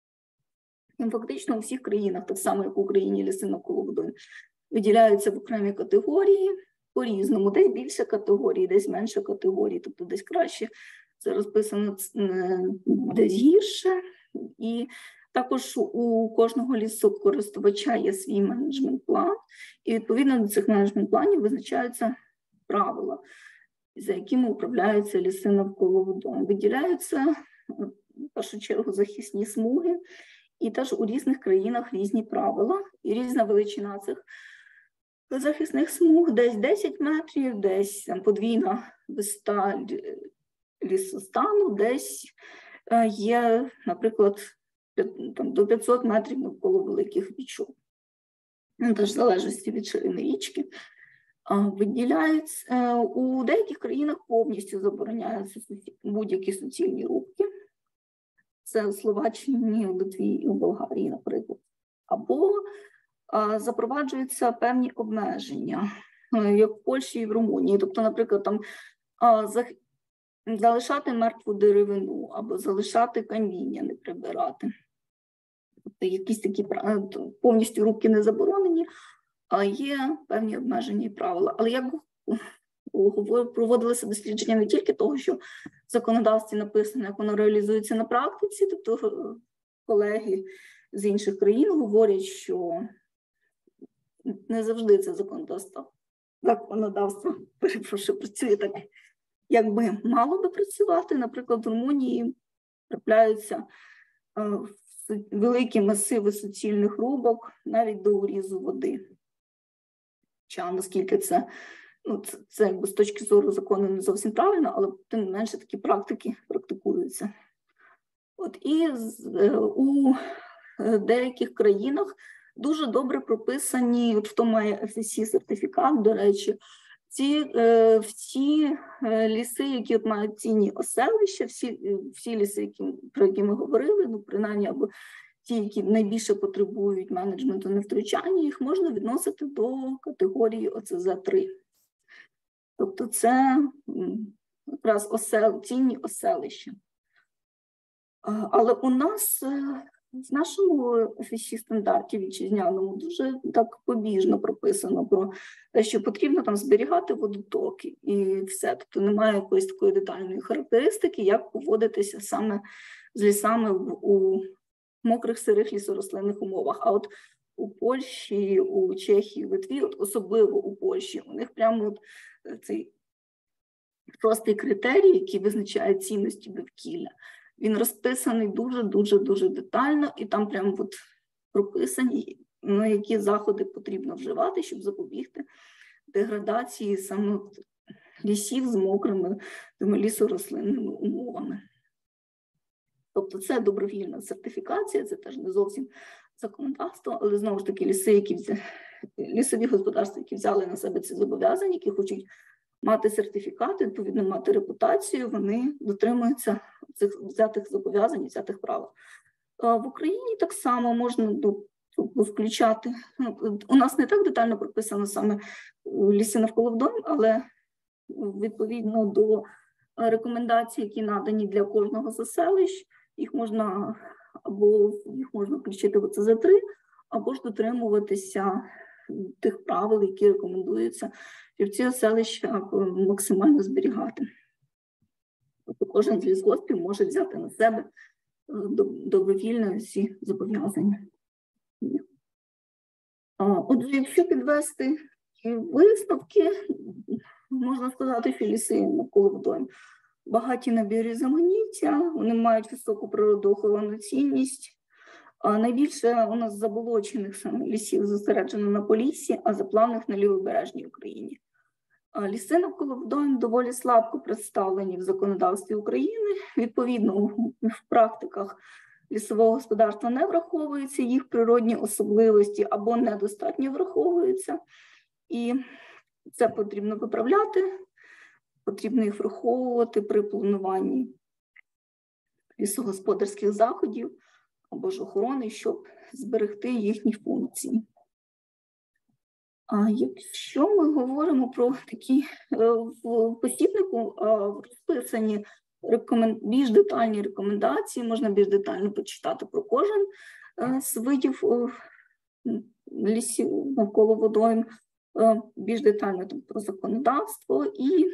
І фактично у всіх країнах, так само як в Україні, ліси навколо водойм виділяються в окремі категорії по-різному. Десь більше категорій, десь менше категорій, тобто десь краще це розписано, десь гірше. І також у кожного лісокористувача є свій менеджмент-план, і відповідно до цих менеджмент-планів визначаються правила, за якими управляються ліси навколо водойм. Виділяються, в першу чергу, захисні смуги, і теж у різних країнах різні правила, і різна величина цих захисних смуг десь десять метрів, десь там, подвійна висота лісостану, десь є, наприклад, там, до п'ятсот метрів навколо великих річок. Ну, теж в залежності від ширини річки. Виділяються, у деяких країнах повністю забороняються будь-які суцільні рубки. Це у Словаччині, у Литві і у Болгарії, наприклад. Або а, запроваджуються певні обмеження, як в Польщі і в Румунії. Тобто, наприклад, там а, за, залишати мертву деревину або залишати каміння, не прибирати. Тобто якісь такі повністю рубки не заборонені, а є певні обмеження і правила. Але як проводилися дослідження не тільки того, що в законодавстві написано, як воно реалізується на практиці, тобто колеги з інших країн говорять, що не завжди це законодавство, законодавство, перепрошую, працює так, як би мало би працювати. Наприклад, в Румунії трапляються великі масиви суцільних рубок навіть до урізу води. Хоча, наскільки це, ну, це, це якби з точки зору закону не зовсім правильно, але тим не менше такі практики практикуються. От, і у деяких країнах дуже добре прописані, от хто має еф ес сі-сертифікат, до речі, ці, всі ліси, які от мають цінні оселища, всі, всі ліси, які, про які ми говорили, ну, принаймні, або ті, які найбільше потребують менеджменту невтручання, їх можна відносити до категорії о це зет три. Тобто це якраз осел, цінні оселища. Але у нас в нашому еф ес сі-стандарті вітчизняному дуже так побіжно прописано про те, що потрібно там зберігати водотоки і все. Тобто немає якоїсь такої детальної характеристики, як поводитися саме з лісами у мокрих сирих лісорослинних умовах. А от у Польщі, у Чехії, Литві, от особливо у Польщі, у них прямо от цей простий критерій, який визначає цінності довкілля, він розписаний дуже-дуже-дуже детально, і там прямо от прописані, ну, які заходи потрібно вживати, щоб запобігти деградації саме лісів з мокрими лісорослинними умовами. Тобто це добровільна сертифікація, це теж не зовсім законодавство, але знову ж таки ліси, які взяли, лісові господарства, які взяли на себе ці зобов'язання, які хочуть мати сертифікати, відповідно мати репутацію, вони дотримуються цих взятих зобов'язань, взятих правил. В Україні так само можна включати, у нас не так детально прописано саме ліси навколо дому, але відповідно до рекомендацій, які надані для кожного з селищ, їх можна або їх можна включити в о це зет три, або ж дотримуватися тих правил, які рекомендуються, щоб ці селища максимально зберігати. Тобто кожен з лісгоспів може взяти на себе добровільно всі зобов'язання. Отже, якщо підвести висновки, можна сказати, що ліси навколо водойм багаті на біорізноманіття, вони мають високу природоохоронну цінність. А найбільше у нас заболочених саме лісів зосереджено на Поліссі, а заплавних на лівобережній Україні. А ліси навколо водойм доволі слабко представлені в законодавстві України. Відповідно, в практиках лісового господарства не враховуються їх природні особливості або недостатньо враховуються. І це потрібно виправляти, потрібно їх враховувати при плануванні лісогосподарських заходів або ж охорони, щоб зберегти їхні функції. А якщо ми говоримо про такі в посібнику розписані рекомен... більш детальні рекомендації, можна більш детально почитати про кожен з видів лісів навколо водойм, більш детально там, про законодавство і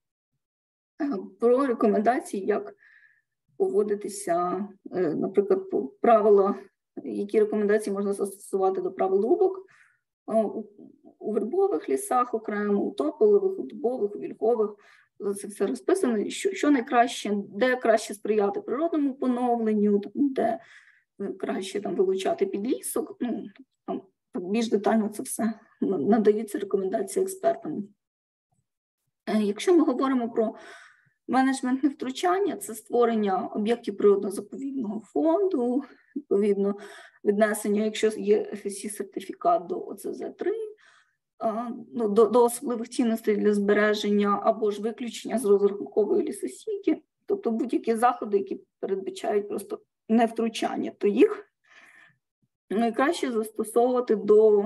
про рекомендації, як поводитися, наприклад, правила, які рекомендації можна застосувати до правил рубок у вербових лісах окремо, у тополевих, у дубових, у вільхових. Це все розписано, що, що найкраще, де краще сприяти природному поновленню, де краще там вилучати підлісок, ну, там, більш детально це все надаються рекомендації експертам. Якщо ми говоримо про менеджментне втручання, це створення об'єктів природно-заповідного фонду, відповідно, віднесення, якщо є еф ес сі-сертифікат до о це зет три, ну, до, до особливих цінностей для збереження або ж виключення з розрахункової лісосіки, тобто будь-які заходи, які передбачають просто невтручання, то їх найкраще застосовувати до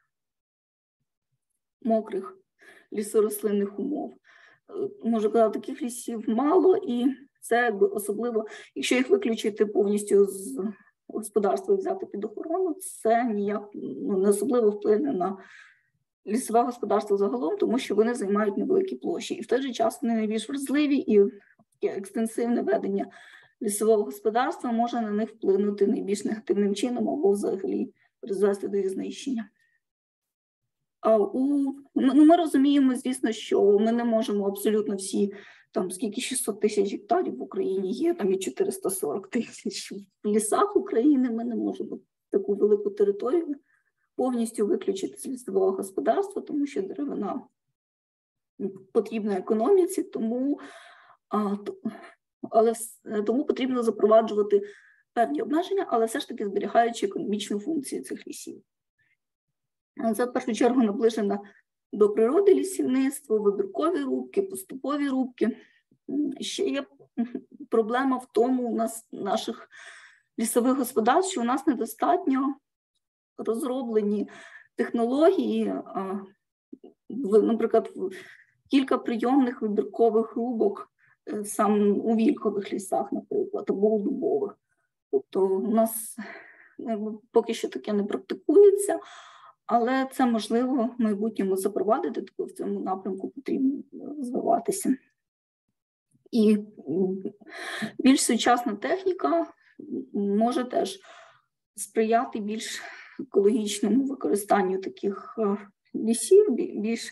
мокрих лісорослинних умов. Можу казати, таких лісів мало, і це особливо, якщо їх виключити повністю з господарства і взяти під охорону, це ніяк ну, не особливо вплине на лісове господарство загалом, тому що вони займають невеликі площі. І в той же час вони найбільш вразливі, і екстенсивне ведення лісового господарства може на них вплинути найбільш негативним чином або взагалі призвести до їх знищення. А у, ну, ми розуміємо, звісно, що ми не можемо абсолютно всі, там скільки шістсот тисяч гектарів в Україні є, там і чотириста сорок тисяч в лісах України, ми не можемо таку велику територію повністю виключити з лісового господарства, тому що деревина потрібна економіці, тому, а, але, тому потрібно запроваджувати певні обмеження, але все ж таки зберігаючи економічну функцію цих лісів. Це в першу чергу наближено до природи лісівництво, вибіркові рубки, поступові рубки. Ще є проблема в тому у нас наших лісових господарств, що у нас недостатньо розроблені технології, наприклад, кілька прийомних вибіркових рубок саме у вільхових лісах, наприклад, або у дубових. Тобто у нас поки що таке не практикується, але це можливо в майбутньому запровадити, тому в цьому напрямку потрібно розвиватися. І більш сучасна техніка може теж сприяти більш екологічному використанню таких лісів, більш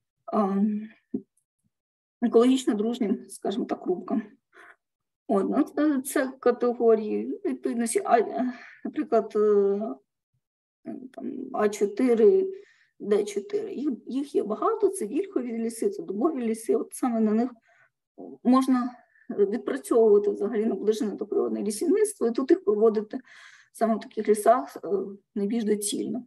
екологічно дружнім, скажімо так, рубкам. От, ну, це категорії відповідності, а, наприклад, там, а чотири, де чотири. Їх, їх є багато, це вільхові ліси, це дубові ліси, от саме на них можна відпрацьовувати взагалі наближене до природне лісівництво, і тут їх проводити саме в таких лісах найбільш доцільно.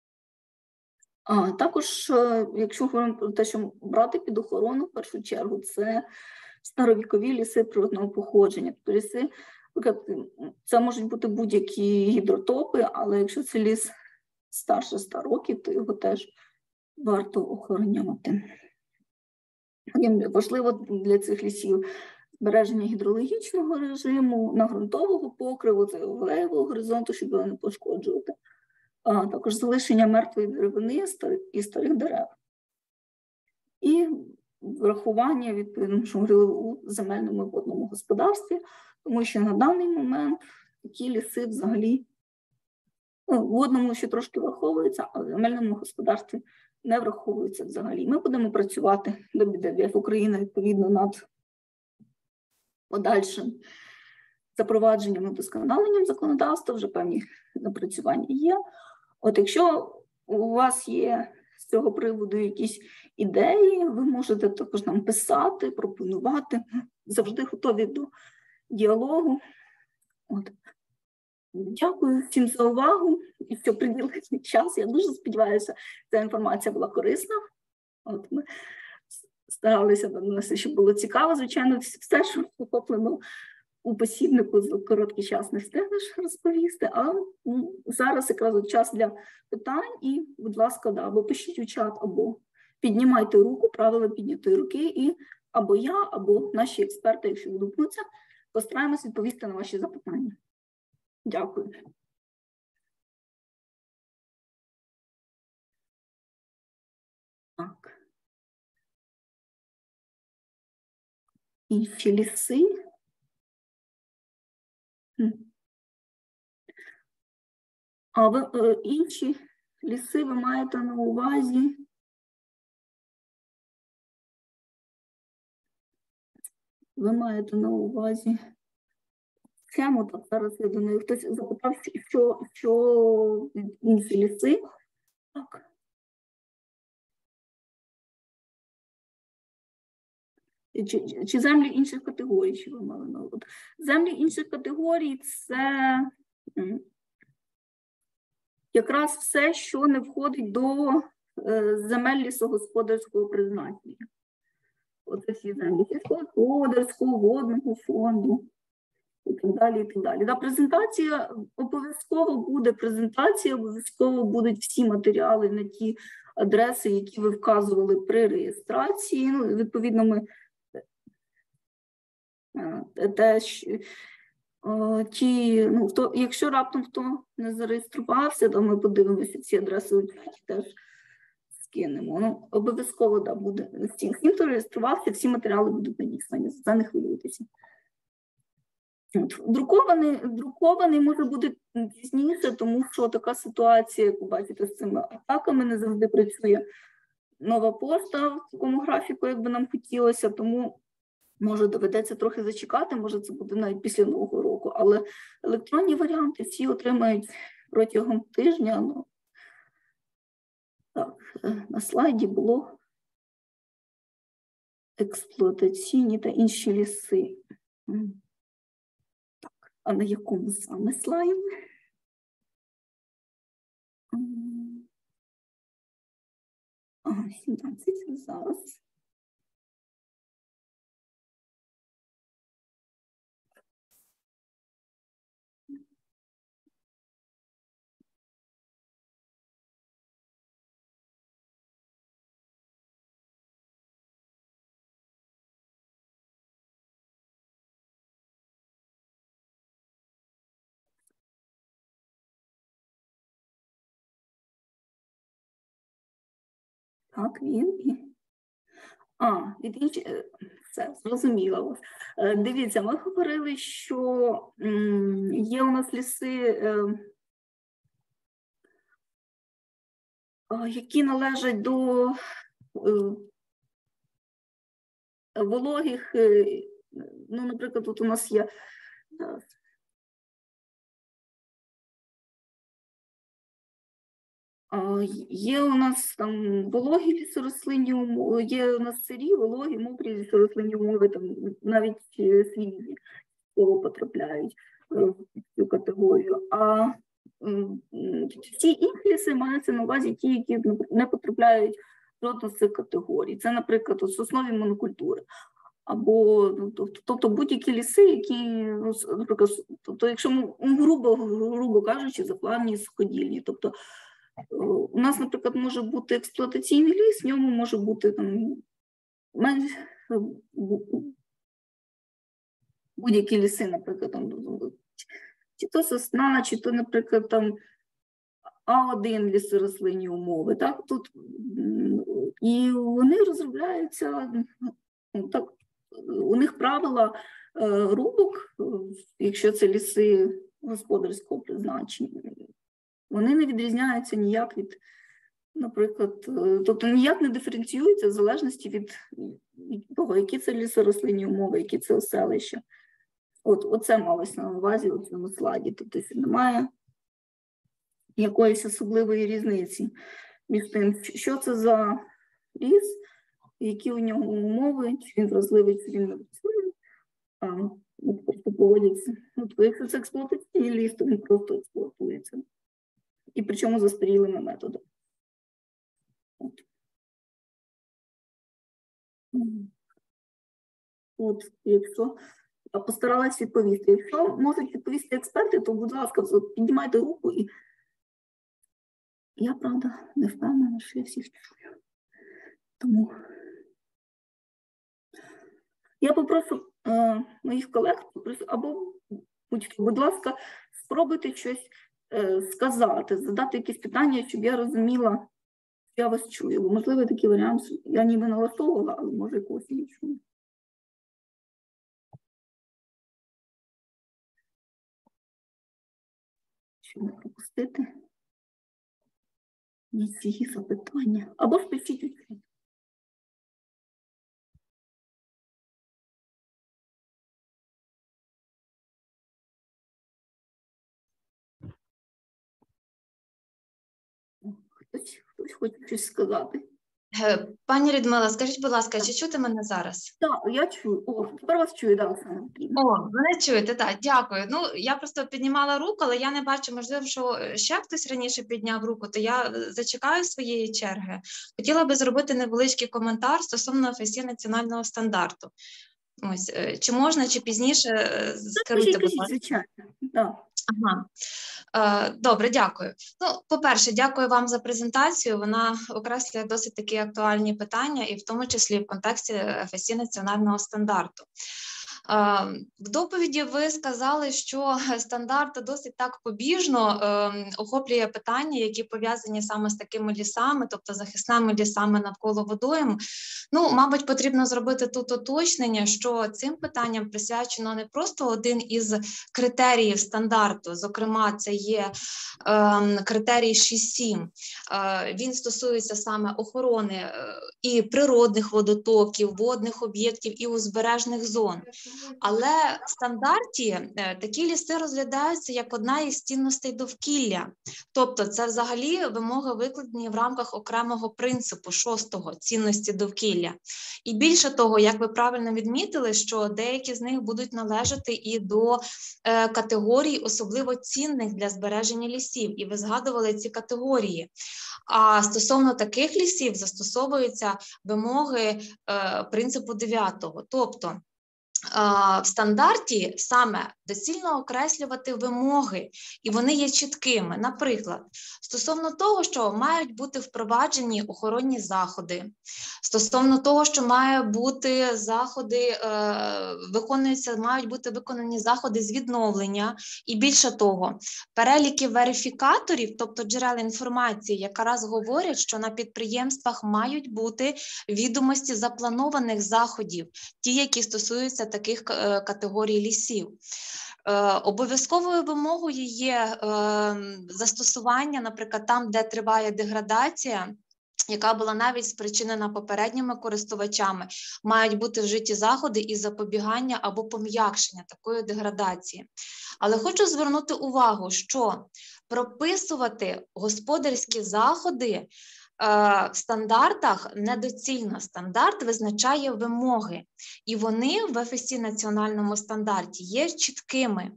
А також, якщо говоримо про те, що брати під охорону, в першу чергу, це старовікові ліси природного походження. Тобто ліси, це можуть бути будь-які гідротопи, але якщо це ліс старше ста років, то його теж варто охороняти. Важливо для цих лісів збереження гідрологічного режиму, нагрунтового покриву, цеглового горизонту, щоб його не пошкоджувати. А також залишення мертвої деревини і старих дерев. І врахування, відповідно, що говорили, у земельному і водному господарстві, тому що на даний момент такі ліси взагалі, ну, в водному ще трошки враховуються, а в земельному господарстві не враховуються взагалі. Ми будемо працювати до бі де ве еф Україна, відповідно, над подальшим запровадженням і вдосконаленням законодавства, вже певні напрацювання є. От якщо у вас є з цього приводу якісь ідеї, ви можете також нам писати, пропонувати, завжди готові до діалогу. От. Дякую всім за увагу і що приділили час. Я дуже сподіваюся, ця інформація була корисна. От ми старалися донести, щоб було цікаво. Звичайно, все, що охоплено у посібнику, за короткий час не встигнеш розповісти, а ну, зараз якраз час для питань і, будь ласка, да, або пишіть у чат, або піднімайте руку, правила піднятої руки, і або я, або наші експерти, якщо відгукнуться, постараємось відповісти на ваші запитання. Дякую. Так. Інші ліси. А ви е, інші ліси ви маєте на увазі? Ви маєте на увазі схему, так зараз я думаю, хтось запитав, що, що інші ліси. Так. Чи, чи землі інших категорій, що ви мали на увазі? Землі інших категорій – це якраз все, що не входить до е, земель лісогосподарського призначення. Оце всі землі сільськогосподарського, водного фонду і так далі, і так далі. Да, презентація обов'язково буде, презентація обов'язково будуть всі матеріали на ті адреси, які ви вказували при реєстрації. Ну, відповідно, ми теж ті, ну, хто, якщо раптом хто не зареєструвався, то ми подивимося ці адреси у чаті, теж скинемо. Ну, обов'язково, да, буде. Всім, хто реєструвався, всі матеріали будуть надіслані, за це не хвилюйтеся. Друкований, друкований може бути пізніше, тому що така ситуація, як ви бачите, з цими атаками не завжди працює нова пошта в такому графіку, як би нам хотілося, тому може доведеться трохи зачекати, може це буде навіть після Нового року, але електронні варіанти всі отримають протягом тижня. Ну, так, на слайді було експлуатаційні та інші ліси. Так, а на якому саме слайді? Ага, сімнадцять зараз. Так, він і... А, від інші... Все, зрозуміла вас. Дивіться, ми говорили, що є у нас ліси, які належать до вологих, ну, наприклад, тут у нас є... Є у нас там вологі лісорослинні умови, є у нас сирі, вологі, мокрі лісорослинні умови, там навіть свіжі потрапляють в цю категорію. А всі інші ліси маються на увазі ті, які не потрапляють в жодну з цих категорій. Це, наприклад, соснові монокультури. Або, тобто, будь-які ліси, які, наприклад, тобто, якщо грубо, грубо кажучи, заплавні суходільні, тобто у нас, наприклад, може бути експлуатаційний ліс, в ньому може бути там менш будь-які ліси, наприклад, там, чи то сосна, чи то, наприклад, там А один лісорослинні умови. Так? Тут, і вони розробляються, так, у них правила рубок, якщо це ліси господарського призначення. Вони не відрізняються ніяк від, наприклад, тобто ніяк не диференціюються в залежності від, від того, які це лісорослинні умови, які це оселища. От, оце малось на увазі у цьому слайді. Тобто немає якоїсь особливої різниці між тим, що це за ліс, які у нього умови, чи він вразливий, чи він не працює, а просто поводяться. От, якщо це експлуатаційний ліс, то він просто експлуатується. І причому застарілими методами. От. От, якщо я постаралась відповісти. Якщо можуть відповісти експерти, то, будь ласка, піднімайте руку. І я, правда, не впевнена, що я всіх чую. Тому я попрошу е, моїх колег, попрошу, або, будь ласка, спробуйте щось е, сказати, задати якісь питання, щоб я розуміла, що я вас чую. Бо, можливо, такий варіант, я ніби налаштовувала, але може якогось не чую. Щоб не пропустити ні ці запитання. Або впишіть у чат. Хтось хтось хоче щось сказати. Пані Людмила, скажіть, будь ласка, чи чути мене зараз? Так, я чую. О, тепер вас чую, так. О, мене чуєте, так, дякую. Ну, я просто піднімала руку, але я не бачу, можливо, що ще хтось раніше підняв руку, то я зачекаю своєї черги. Хотіла би зробити невеличкий коментар стосовно еф ес сі національного стандарту. Ось, чи можна, чи пізніше скеруйте, будь ласка. Звичайно, так. Ага. Добре, дякую. Ну, по-перше, дякую вам за презентацію. Вона окреслює досить такі актуальні питання, і в тому числі в контексті еф ес сі національного стандарту. В доповіді ви сказали, що стандарт досить так побіжно е, охоплює питання, які пов'язані саме з такими лісами, тобто захисними лісами навколо водойм. Ну, мабуть, потрібно зробити тут уточнення, що цим питанням присвячено не просто один із критеріїв стандарту, зокрема, це є е, критерій шість сім. Е, він стосується саме охорони е, і природних водотоків, водних об'єктів і узбережних зон. Але в стандарті такі ліси розглядаються як одна із цінностей довкілля. Тобто це взагалі вимоги викладені в рамках окремого принципу шостого – цінності довкілля. І більше того, як ви правильно відмітили, що деякі з них будуть належати і до е, категорій особливо цінних для збереження лісів. І ви згадували ці категорії. А стосовно таких лісів застосовуються вимоги е, принципу дев'ятого. Тобто в стандарті саме доцільно окреслювати вимоги, і вони є чіткими. Наприклад, стосовно того, що мають бути впроваджені охоронні заходи, стосовно того, що має бути заходи, виконуються, мають бути виконані заходи з відновлення, і більше того, переліки верифікаторів, тобто джерел інформації, якраз говорять, що на підприємствах мають бути відомості запланованих заходів, ті, які стосуються таких категорій лісів. Е, обов'язковою вимогою є е, застосування, наприклад, там, де триває деградація, яка була навіть спричинена попередніми користувачами, мають бути вжиті заходи із запобігання або пом'якшення такої деградації. Але хочу звернути увагу, що прописувати господарські заходи в стандартах недоцільно. Стандарт визначає вимоги, і вони в еф ес сі національному стандарті є чіткими.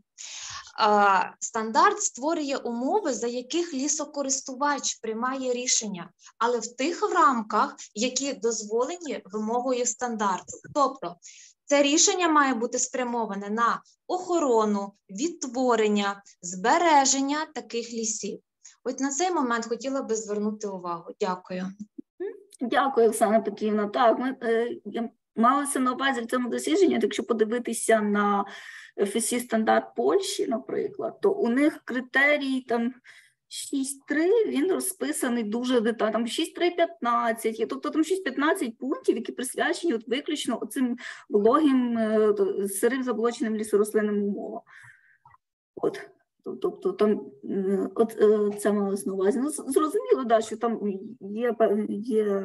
Стандарт створює умови, за яких лісокористувач приймає рішення, але в тих рамках, які дозволені вимогою стандарту. Тобто, це рішення має бути спрямоване на охорону, відтворення, збереження таких лісів. От на цей момент хотіла би звернути увагу. Дякую. Дякую, Оксана Петрівна. Так, ми е, малося на увазі в цьому дослідженні, якщо подивитися на еф ес сі стандарт Польщі, наприклад, то у них критерій там шість три, він розписаний дуже детально, там шість три п'ятнадцять, тобто там шість п'ятнадцять пунктів, які присвячені от виключно цим вологим, сирим заболоченим лісорослинним умовам. От. Тобто там от, це малось на увазі. Ну, зрозуміло, да, що там є, є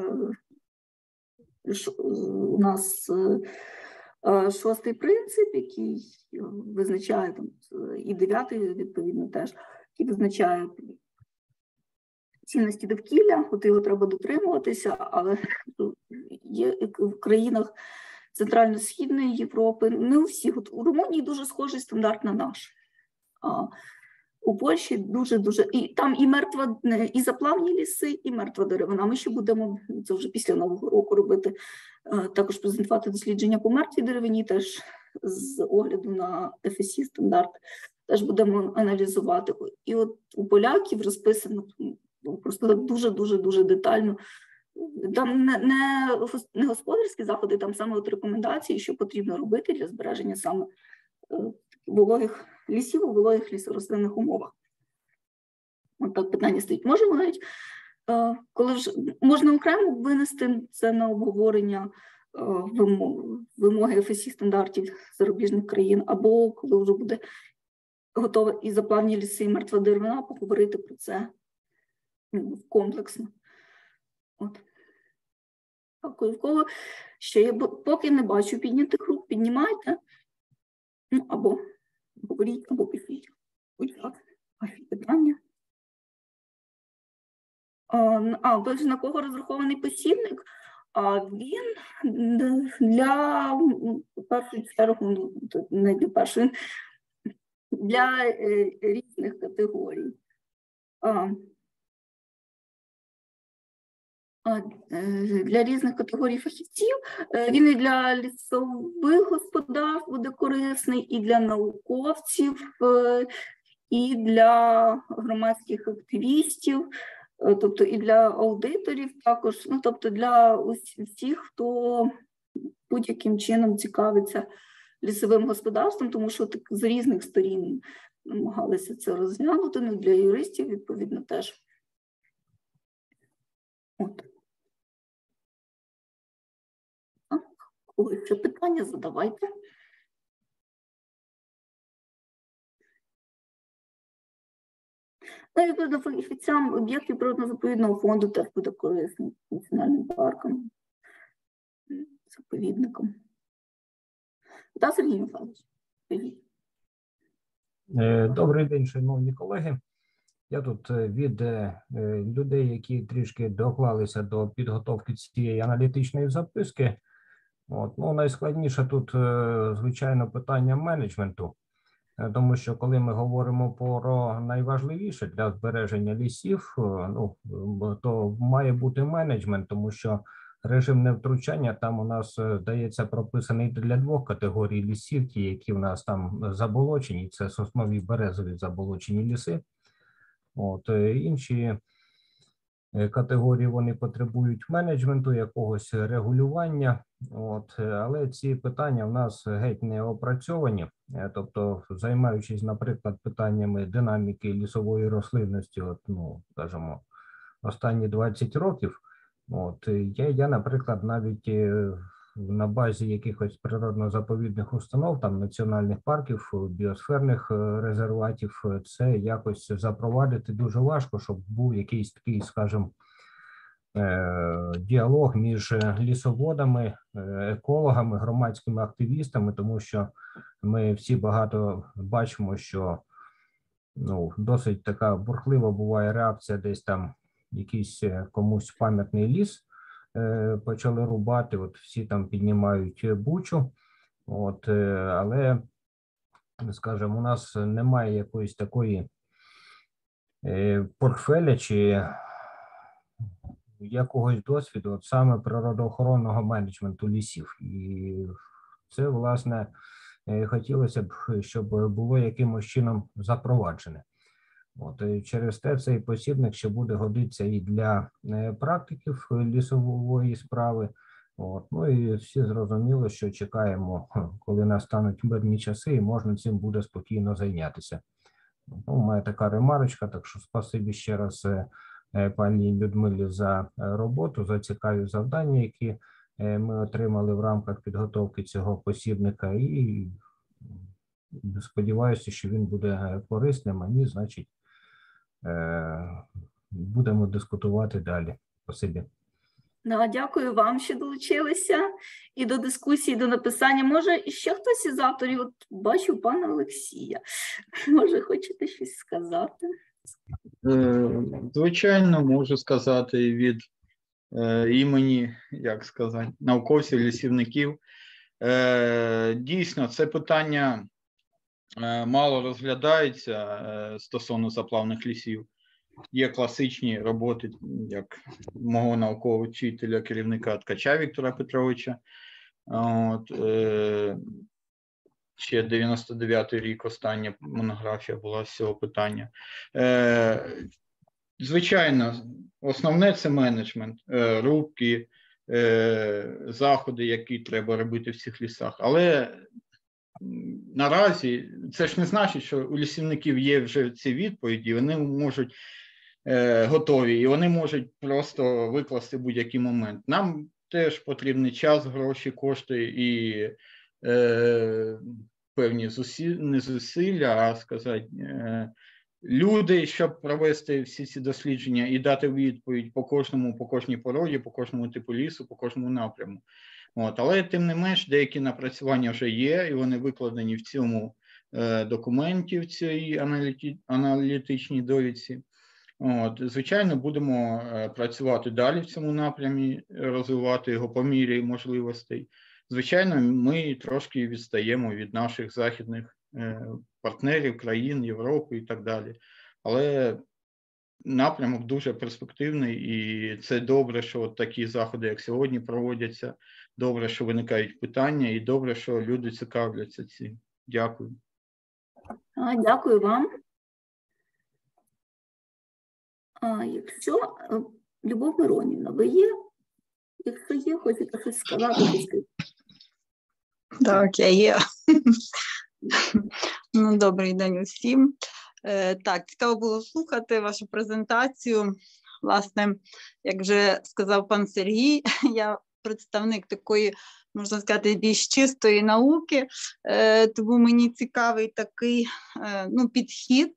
у нас шостий принцип, який визначає, там, і дев'ятий, відповідно, теж, який визначає цінності довкілля, от його треба дотримуватися, але є в країнах Центрально-Східної Європи, не у всіх. От у Румунії дуже схожий стандарт на наш. А у Польщі дуже-дуже, і там і мертва, і заплавні ліси, і мертва деревина. Ми ще будемо, це вже після Нового року робити, також презентувати дослідження по мертвій деревині, теж з огляду на еф ес сі стандарт, теж будемо аналізувати. І от у поляків розписано просто дуже-дуже-дуже детально. Там не, не, не господарські заходи, там саме от рекомендації, що потрібно робити для збереження саме вологих лісів у вологих лісорослинних умовах. От так питання стоїть. Можемо навіть, коли вже можна окремо винести це на обговорення вимоги еф ес сі стандартів зарубіжних країн, або коли вже буде готова і заплавні ліси, і мертва деревина, поговорити про це комплексно. От. Дякую. В кого ще я поки не бачу піднятих рук, піднімайте. Ну, або говоріть, або пишіть. Будь ласка, ваші питання. А, ви ж на кого розрахований посібник? А він для, в першу чергу, ну, не для першої, для е, різних категорій. А, а, для різних категорій фахівців. Він і для лісових господарств буде корисний, і для науковців, і для громадських активістів, тобто і для аудиторів також, ну, тобто для усіх, хто будь-яким чином цікавиться лісовим господарством, тому що так з різних сторін намагалися це розглянути, ну, для юристів, відповідно, теж. От. А, коли ще питання, задавайте. Та відповідно фахівцям об'єктів природно-заповідного фонду теж буде корисним національним парком, заповідником. Та, Сергій Михайлович, привіт. Добрий день, шановні колеги. Я тут від людей, які трішки доклалися до підготовки цієї аналітичної записки. От, ну, найскладніше тут, звичайно, питання менеджменту. Тому що коли ми говоримо про найважливіше для збереження лісів, ну, то має бути менеджмент, тому що режим невтручання там у нас, здається, прописаний для двох категорій лісів, ті, які в нас там заболочені, це соснові, березові заболочені ліси. От, інші категорії, вони потребують менеджменту, якогось регулювання, от, але ці питання в нас геть не опрацьовані, тобто займаючись, наприклад, питаннями динаміки лісової рослинності, от, ну, скажімо, останні двадцять років, от, я, я, наприклад, навіть на базі якихось природно-заповідних установ, там національних парків, біосферних резерватів, це якось запровадити дуже важко, щоб був якийсь такий, скажімо, діалог між лісоводами, екологами, громадськими активістами, тому що ми всі багато бачимо, що, ну, досить така бурхлива буває реакція, десь там якийсь комусь пам'ятний ліс почали рубати, от всі там піднімають бучу, от, але, скажімо, у нас немає якоїсь такої портфеля чи якогось досвіду от саме природоохоронного менеджменту лісів. І це, власне, хотілося б, щоб було якимось чином запроваджене. От, через те цей посібник ще буде годитися і для практиків лісової справи. От, ну і всі зрозуміло, що чекаємо, коли настануть мирні часи, і можна цим буде спокійно зайнятися. Ну, у мене така ремарочка, так що спасибі ще раз пані Людмилі за роботу, за цікаві завдання, які ми отримали в рамках підготовки цього посібника, і сподіваюся, що він буде корисним, а ні, значить, будемо дискутувати далі. Спасибі. Да, дякую вам, що долучилися і до дискусії, до написання. Може, ще хтось із авторів, от бачу пана Олексія, може, хочете щось сказати? Звичайно, можу сказати від е, імені, як сказати, науковців, лісівників. Е, дійсно, це питання е, мало розглядається е, стосовно заплавних лісів. Є класичні роботи, як мого наукового вчителя, керівника Ткача Віктора Петровича. От, е, ще дев'яносто дев'ятий рік остання монографія була з цього питання. Е, звичайно, основне – це менеджмент, е, рубки, е, заходи, які треба робити в цих лісах. Але наразі це ж не значить, що у лісівників є вже ці відповіді, вони можуть е, готові, і вони можуть просто викласти будь-який момент. Нам теж потрібний час, гроші, кошти і е, певні зусилля, не зусилля, а сказати, е, люди, щоб провести всі ці дослідження і дати відповідь по кожному, по кожній породі, по кожному типу лісу, по кожному напряму. От, але тим не менш, деякі напрацювання вже є, і вони викладені в цьому е, документі, в цій аналіті, аналітичній довідці. От, звичайно, будемо працювати далі в цьому напрямі, розвивати його по мірі можливостей. Звичайно, ми трошки відстаємо від наших західних партнерів, країн, Європи і так далі. Але напрямок дуже перспективний, і це добре, що от такі заходи, як сьогодні, проводяться. Добре, що виникають питання, і добре, що люди цікавляться цим. Дякую. Дякую вам. А якщо, Любов Миронівна, ви є? Якщо є, хочете щось сказати? Так, я є. Ну, добрий день усім. Так, цікаво було слухати вашу презентацію. Власне, як вже сказав пан Сергій, я представник такої, можна сказати, більш чистої науки, тому мені цікавий такий ну, підхід,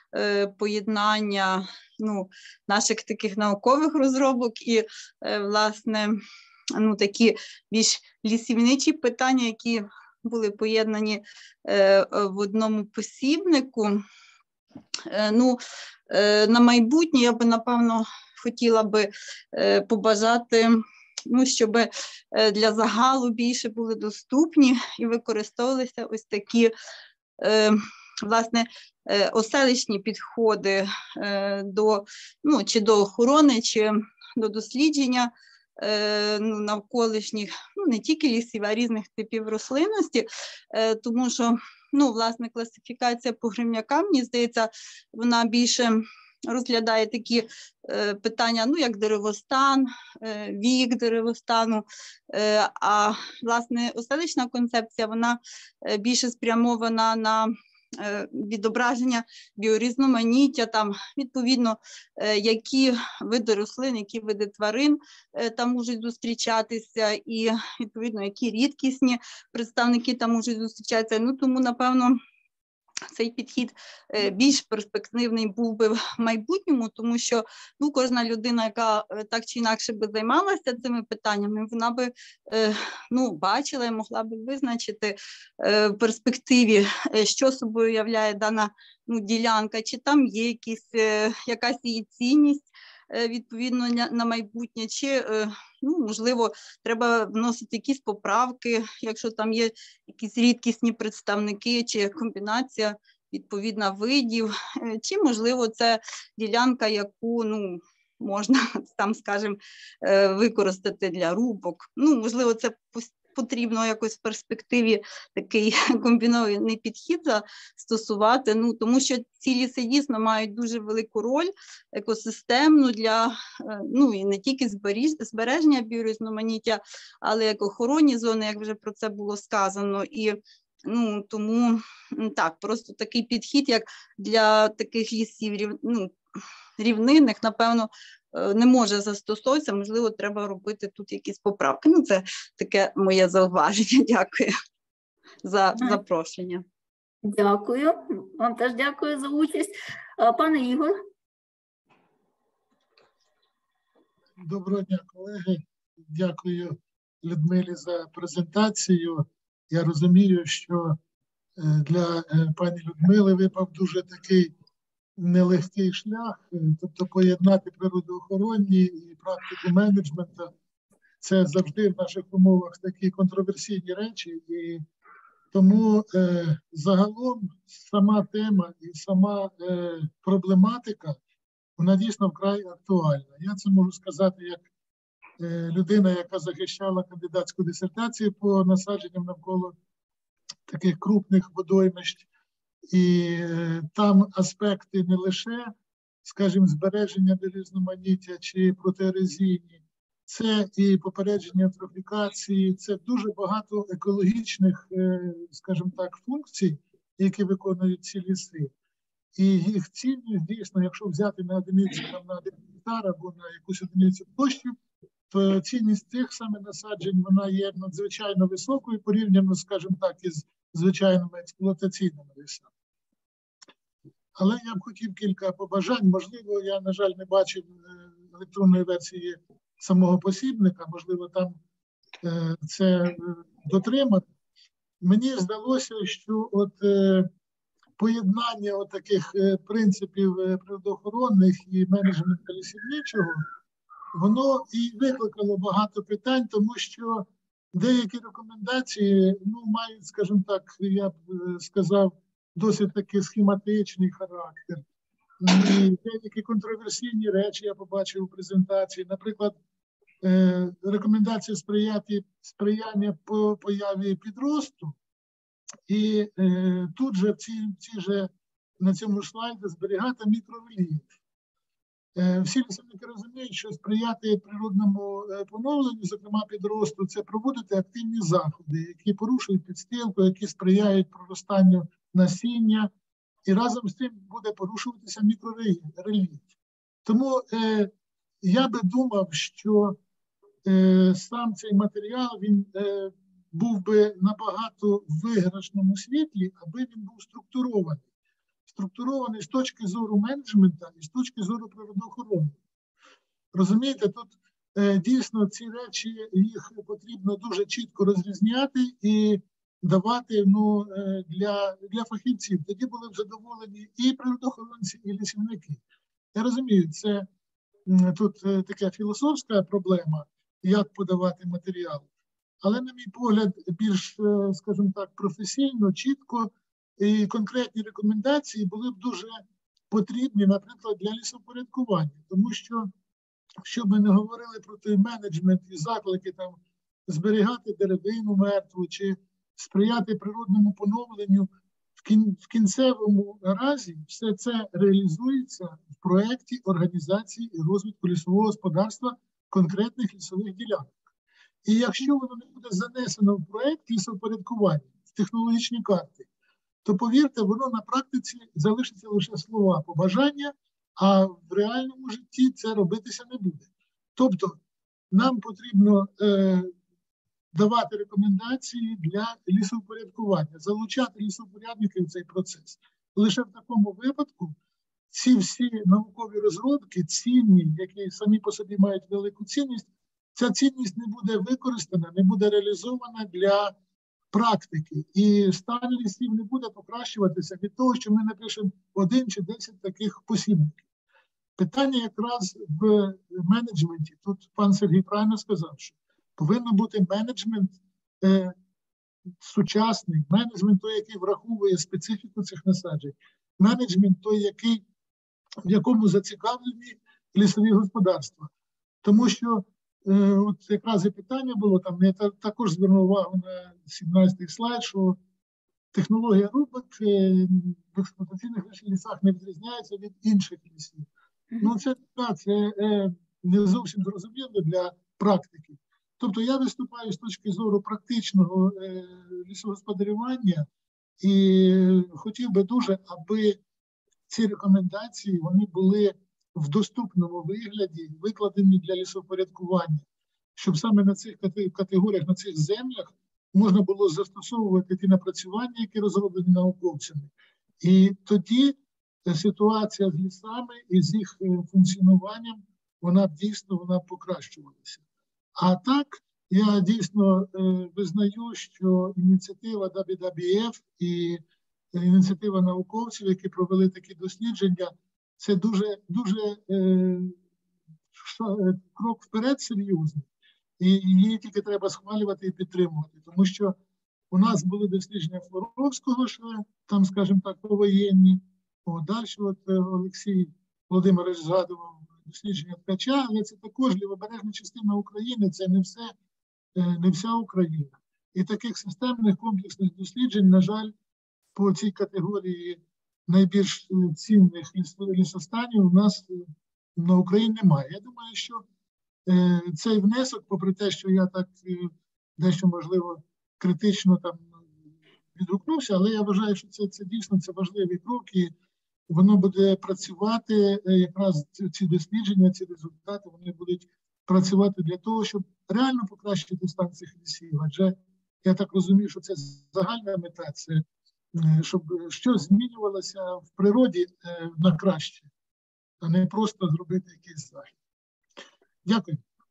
поєднання ну, наших таких наукових розробок і, власне, ну, такі більш лісівничі питання, які були поєднані в одному посібнику. Ну, на майбутнє я би, напевно, хотіла би побажати, ну, щоб для загалу більше були доступні і використовувалися ось такі, власне, оселищні підходи до, ну, чи до охорони, чи до дослідження ну, навколишніх, ну, не тільки лісів, а різних типів рослинності, тому що, ну, власне, класифікація по гривнякам, мені здається, вона більше розглядає такі е, питання, ну, як деревостан, е, вік деревостану, е, а, власне, оселищна концепція, вона е, більше спрямована на е, відображення біорізноманіття, там, відповідно, е, які види рослин, які види тварин е, там можуть зустрічатися, і, відповідно, які рідкісні представники там можуть зустрічатися. Ну, тому, напевно, цей підхід більш перспективний був би в майбутньому, тому що ну, кожна людина, яка так чи інакше би займалася цими питаннями, вона би ну, бачила і могла би визначити в перспективі, що собою являє дана ну, ділянка, чи там є якісь, якась її цінність, відповідно на майбутнє, чи, ну, можливо, треба вносити якісь поправки, якщо там є якісь рідкісні представники, чи комбінація відповідна видів, чи, можливо, це ділянка, яку, ну, можна, там, скажімо, використати для рубок. Ну, можливо, це потрібно якось в перспективі такий комбінований підхід застосувати, ну, тому що ці ліси дійсно мають дуже велику роль екосистемну для, ну, і не тільки збереження біорізноманіття, але як охоронні зони, як вже про це було сказано, і ну, тому так, просто такий підхід, як для таких лісів, ну, рівнинних, напевно, не може застосовуватися, можливо, треба робити тут якісь поправки. Ну, це таке моє зауваження. Дякую за запрошення. Дякую. Вам теж дякую за участь. Пане Ігор. Доброго дня, колеги. Дякую Людмилі за презентацію. Я розумію, що для пані Людмили випав дуже такий нелегкий шлях, тобто поєднати природоохоронні і практику менеджменту. Це завжди в наших умовах такі контроверсійні речі, і тому е, загалом сама тема і сама е, проблематика, вона дійсно вкрай актуальна. Я це можу сказати як е, людина, яка захищала кандидатську дисертацію по насадженням навколо таких крупних водоймищ. І е, там аспекти не лише, скажімо, збереження біорізноманіття чи протиерозійні, це і попередження евтрофікації, це дуже багато екологічних, е, скажімо так, функцій, які виконують ці ліси. І їх цінність, дійсно, якщо взяти на одиницю, там, на один гектар або на якусь одиницю площі, то цінність тих саме насаджень, вона є надзвичайно високою порівняно, скажімо так, із звичайними експлуатаційними лісами. Але я б хотів кілька побажань. Можливо, я, на жаль, не бачив електронної версії самого посібника, можливо, там е, це дотримати. Мені здалося, що от е, поєднання отаких принципів природоохоронних і менеджменту лісівничого, воно і викликало багато питань, тому що деякі рекомендації, ну, мають, скажімо так, я б сказав, досить таки схематичний характер. І деякі контроверсійні речі я побачив у презентації. Наприклад, рекомендація сприяти, сприяння по появі підросту. І е, тут же, в цій, цій же, на цьому слайді зберігати мікрореліф. Е, всі лісівники розуміють, що сприяти природному е, поновленню, зокрема підросту, це проводити активні заходи, які порушують підстилку, які сприяють проростанню насіння, і разом з тим буде порушуватися мікрореліф. Тому е, я би думав, що е, сам цей матеріал, він е, був би набагато в виграшному світлі, аби він був структурований. Структурований з точки зору менеджменту і з точки зору природоохорони. Розумієте, тут е, дійсно ці речі, їх потрібно дуже чітко розрізняти і давати, ну, е, для, для фахівців. Тоді були б задоволені і природоохоронці, і лісівники. Я розумію, це е, тут е, така філософська проблема, як подавати матеріал. Але, на мій погляд, більш, скажімо так, професійно, чітко і конкретні рекомендації були б дуже потрібні, наприклад, для лісопорядкування. Тому що, що ми не говорили про той менеджмент і заклики там зберігати деревину мертву чи сприяти природному поновленню, в, кін, в кінцевому разі все це реалізується в проєкті організації і розвитку лісового господарства конкретних лісових ділянок. І якщо воно не буде занесено в проєкт лісопорядкування, в технологічні карти, то, повірте, воно на практиці залишиться лише слова, побажання, а в реальному житті це робитися не буде. Тобто нам потрібно е, давати рекомендації для лісопорядкування, залучати лісопорядників в цей процес. Лише в такому випадку ці всі наукові розробки, цінні, які самі по собі мають велику цінність, ця цінність не буде використана, не буде реалізована для практики. І стан лісів не буде покращуватися від того, що ми напишемо один чи десять таких посібників. Питання якраз в менеджменті. Тут пан Сергій правильно сказав, що повинен бути менеджмент е, сучасний, менеджмент той, який враховує специфіку цих насаджень, менеджмент той, який, в якому зацікавлені лісові господарства. Тому що от якраз і питання було, там я також звернув увагу на сімнадцятий слайд, що технологія рубок в експлуатаційних лісах не відрізняється від інших лісів. Ну це, це не зовсім зрозуміло для практики. Тобто я виступаю з точки зору практичного лісогосподарювання і хотів би дуже, аби ці рекомендації вони були в доступному вигляді, викладені для лісопорядкування, щоб саме на цих категоріях, на цих землях можна було застосовувати ті напрацювання, які розроблені науковцями. І тоді ситуація з лісами і з їх функціонуванням, вона дійсно вона покращувалася. А так, я дійсно визнаю, що ініціатива дабл ю дабл ю еф і ініціатива науковців, які провели такі дослідження, це дуже, дуже е, крок вперед серйозний. І її тільки треба схвалювати і підтримувати. Тому що у нас були дослідження Флоровського, що там, скажімо так, повоєнні. О, далі от Олексій Володимирович згадував дослідження Ткача, але це також лівобережна частина України, це не, все, не вся Україна. І таких системних комплексних досліджень, на жаль, по цій категорії найбільш цінних лісостанів у нас на Україні немає. Я думаю, що е, цей внесок, попри те, що я так е, дещо, можливо, критично там відгукнувся, але я вважаю, що це, це дійсно це важливий крок, і воно буде працювати, е, якраз ці дослідження, ці результати, вони будуть працювати для того, щоб реально покращити стан цих лісів. Адже я так розумію, що це загальна мета, це щоб щось змінювалося в природі на краще, а не просто зробити якийсь захід. Дякую.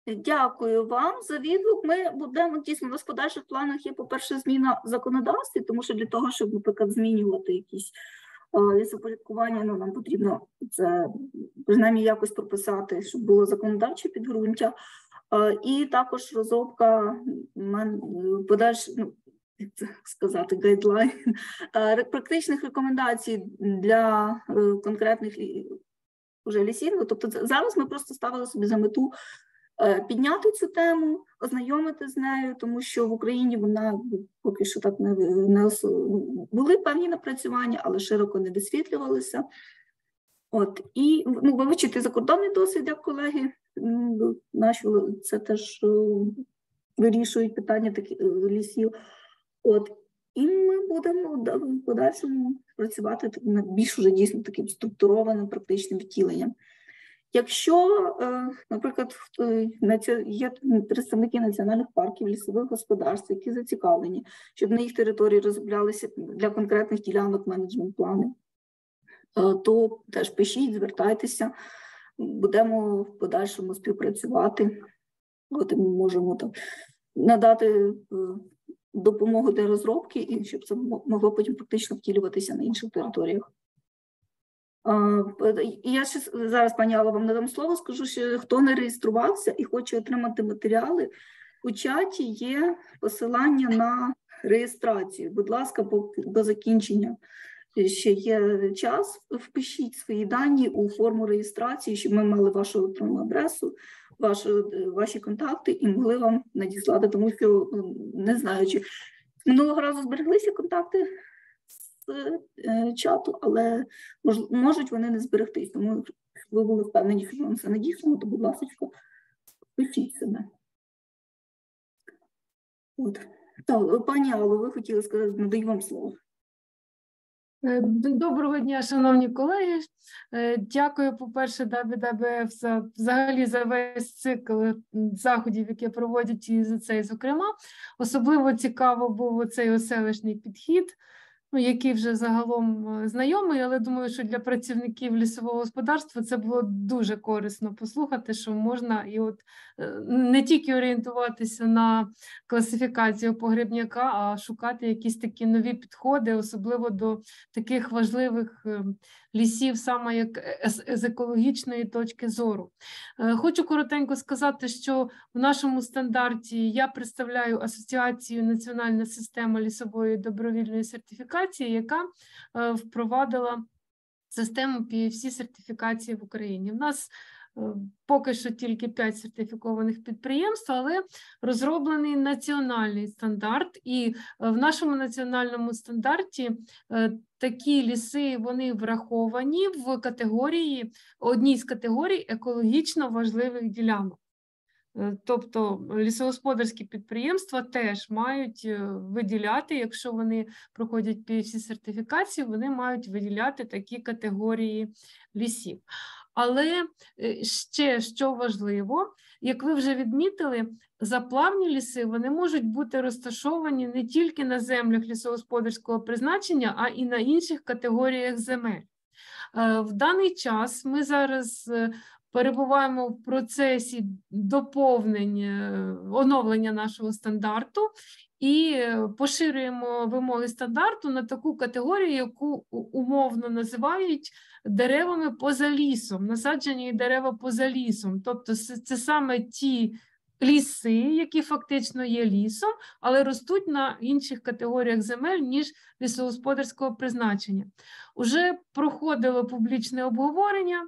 Дякую вам за відгук. Ми будемо, дійсно, в господарчих планах є, по-перше, зміна в законодавстві, тому що для того, щоб, наприклад, змінювати якісь лісопорядкування, ну, нам потрібно це, принаймні, якось прописати, щоб було законодавче підґрунтя. І також розробка подальш, ну, як це сказати, гайдлайн, практичних рекомендацій для конкретних вже лісів. Тобто зараз ми просто ставили собі за мету підняти цю тему, ознайомити з нею, тому що в Україні вона поки що так не, не були певні напрацювання, але широко не висвітлювалися. От, і ну, вивчити закордонний досвід, як колеги наші, це теж вирішують питання таких лісів. От, і ми будемо в подальшому працювати над більш уже дійсно таким структурованим практичним втіленням. Якщо, наприклад, є представники національних парків, лісових господарств, які зацікавлені, щоб на їх території розроблялися для конкретних ділянок менеджмент-плани, то теж пишіть, звертайтеся, будемо в подальшому співпрацювати. От ми можемо так надати допомогу для розробки, і щоб це могло потім практично втілюватися на інших територіях. Я ще зараз, пані Алла, вам надам слово, скажу, що хто не реєструвався і хоче отримати матеріали, у чаті є посилання на реєстрацію. Будь ласка, до закінчення ще є час, впишіть свої дані у форму реєстрації, щоб ми мали вашу електронну адресу, вашу, ваші контакти і могли вам надіслати, тому що, не знаю, чи минулого разу збереглися контакти з чату, але мож, можуть вони не зберегтись, тому ви були впевнені, що вам все надійшло, то, будь ласка, пишіть себе. От. Так, пані Алло, ви хотіли сказати, надаю вам слово. Доброго дня, шановні колеги. Дякую, по-перше, ДАБІ-ДАБІ-Еф за, взагалі за весь цикл заходів, які проводять, і за цей, зокрема. Особливо цікаво був оцей оселищний підхід, ну, який вже загалом знайомий, але думаю, що для працівників лісового господарства це було дуже корисно послухати, що можна і от не тільки орієнтуватися на класифікацію погребняка, а шукати якісь такі нові підходи, особливо до таких важливих лісів, саме як з екологічної точки зору. Хочу коротенько сказати, що в нашому стандарті я представляю Асоціацію Національна система лісової добровільної сертифікації, яка впровадила систему пі еф сі-сертифікації в Україні. В нас поки що тільки п'ять сертифікованих підприємств, але розроблений національний стандарт, і в нашому національному стандарті такі ліси, вони враховані в категорії, одній з категорій екологічно важливих ділянок. Тобто лісогосподарські підприємства теж мають виділяти, якщо вони проходять пі еф сі-сертифікацію, вони мають виділяти такі категорії лісів. Але ще, що важливо, як ви вже відмітили, заплавні ліси, вони можуть бути розташовані не тільки на землях лісогосподарського призначення, а і на інших категоріях земель. В даний час ми зараз перебуваємо в процесі доповнення, оновлення нашого стандарту і поширюємо вимоги стандарту на таку категорію, яку умовно називають деревами поза лісом, насаджені дерева поза лісом. Тобто це саме ті ліси, які фактично є лісом, але ростуть на інших категоріях земель, ніж лісогосподарського призначення. Уже проходило публічне обговорення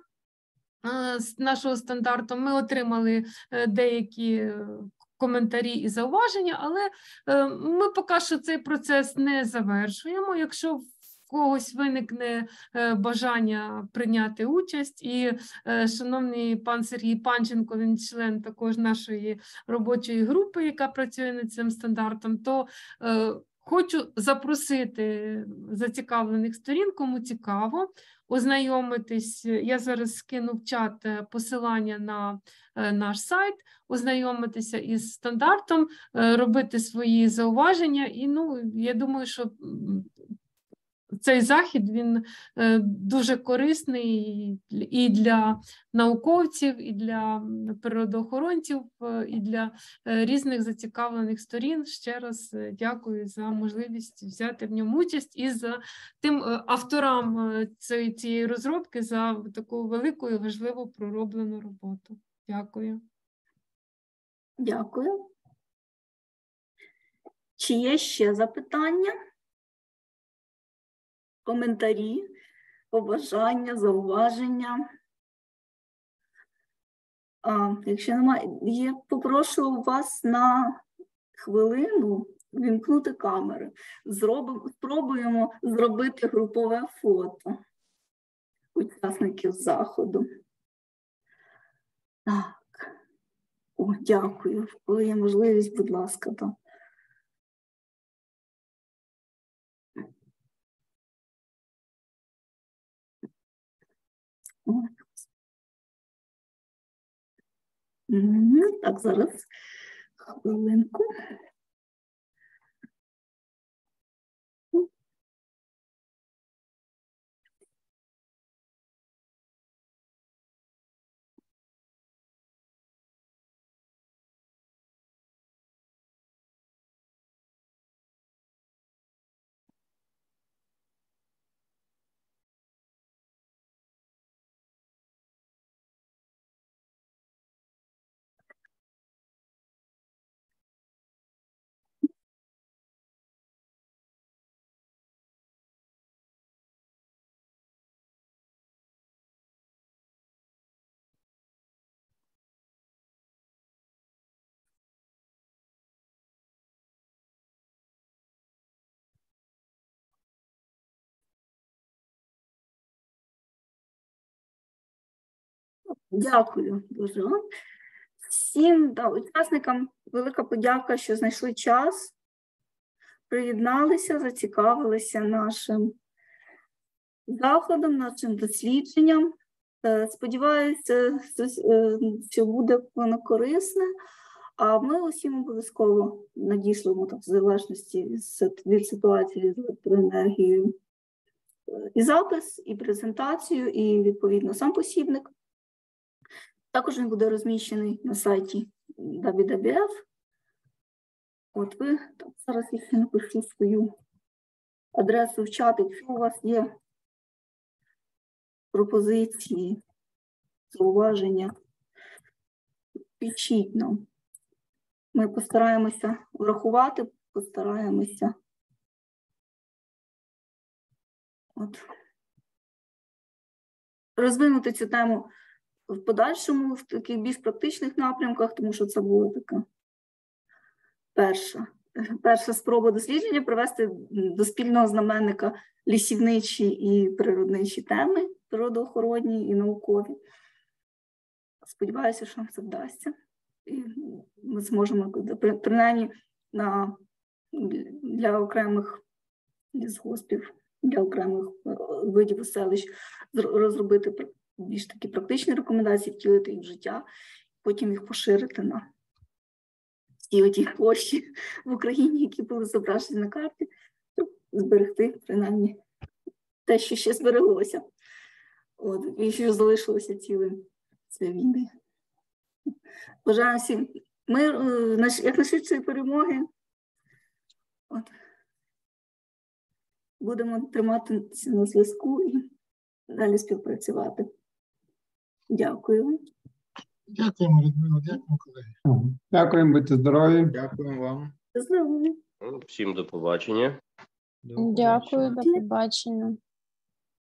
з нашого стандарту, ми отримали деякі коментарі і зауваження, але ми поки що цей процес не завершуємо. Якщо в когось виникне бажання прийняти участь, і шановний пан Сергій Панченко, він член також нашої робочої групи, яка працює над цим стандартом, то хочу запросити зацікавлених сторін, кому цікаво, ознайомитись. Я зараз скину в чат посилання на наш сайт, ознайомитися із стандартом, робити свої зауваження. І ну, я думаю, що цей захід, він дуже корисний і для науковців, і для природоохоронців, і для різних зацікавлених сторін. Ще раз дякую за можливість взяти в ньому участь і за тим авторам цієї, цієї розробки за таку велику і важливу пророблену роботу. Дякую. Дякую. Чи є ще запитання, коментарі, побажання, зауваження? А, якщо немає, я попрошу вас на хвилину вімкнути камери. Зробимо, спробуємо зробити групове фото учасників заходу. Так. О, дякую. Коли є можливість, будь ласка, то. Так, зараз хвилинку. Дякую дуже. Всім да, учасникам велика подяка, що знайшли час, приєдналися, зацікавилися нашим заходом, нашим дослідженням. Сподіваюся, що буде воно корисне, а ми усім обов'язково надішлемо, так, в залежності від ситуації з електроенергією, і запис, і презентацію, і, відповідно, сам посібник. Також він буде розміщений на сайті дабл ю дабл ю дабл ю еф. От ви, так, зараз я ще напишу свою адресу в чат. Якщо у вас є пропозиції, зауваження, пишіть нам. Ми постараємося врахувати, постараємося. От. Розвинути цю тему в подальшому, в таких більш практичних напрямках, тому що це була така перша, перша спроба дослідження привести до спільного знаменника лісівничі і природничі теми, природоохоронні і наукові. Сподіваюся, що нам це вдасться. І ми зможемо, принаймні, на, для окремих лісгоспів, для окремих видів і селищ розробити більш такі практичні рекомендації, втілити їх в життя, потім їх поширити на всі оті площі в Україні, які були зображені на карті, щоб зберегти, принаймні, те, що ще збереглося. От, і що залишилося цілим цієї війни. Бажаю всім миру, як найшвидшої перемоги. От. Будемо триматися на зв'язку і далі співпрацювати. Дякую. Дякуємо, Людмила, дякуємо, колеги. Дякуємо, будьте здорові. Дякуємо вам. Здоров'я. Всім до побачення. Дякую, до побачення.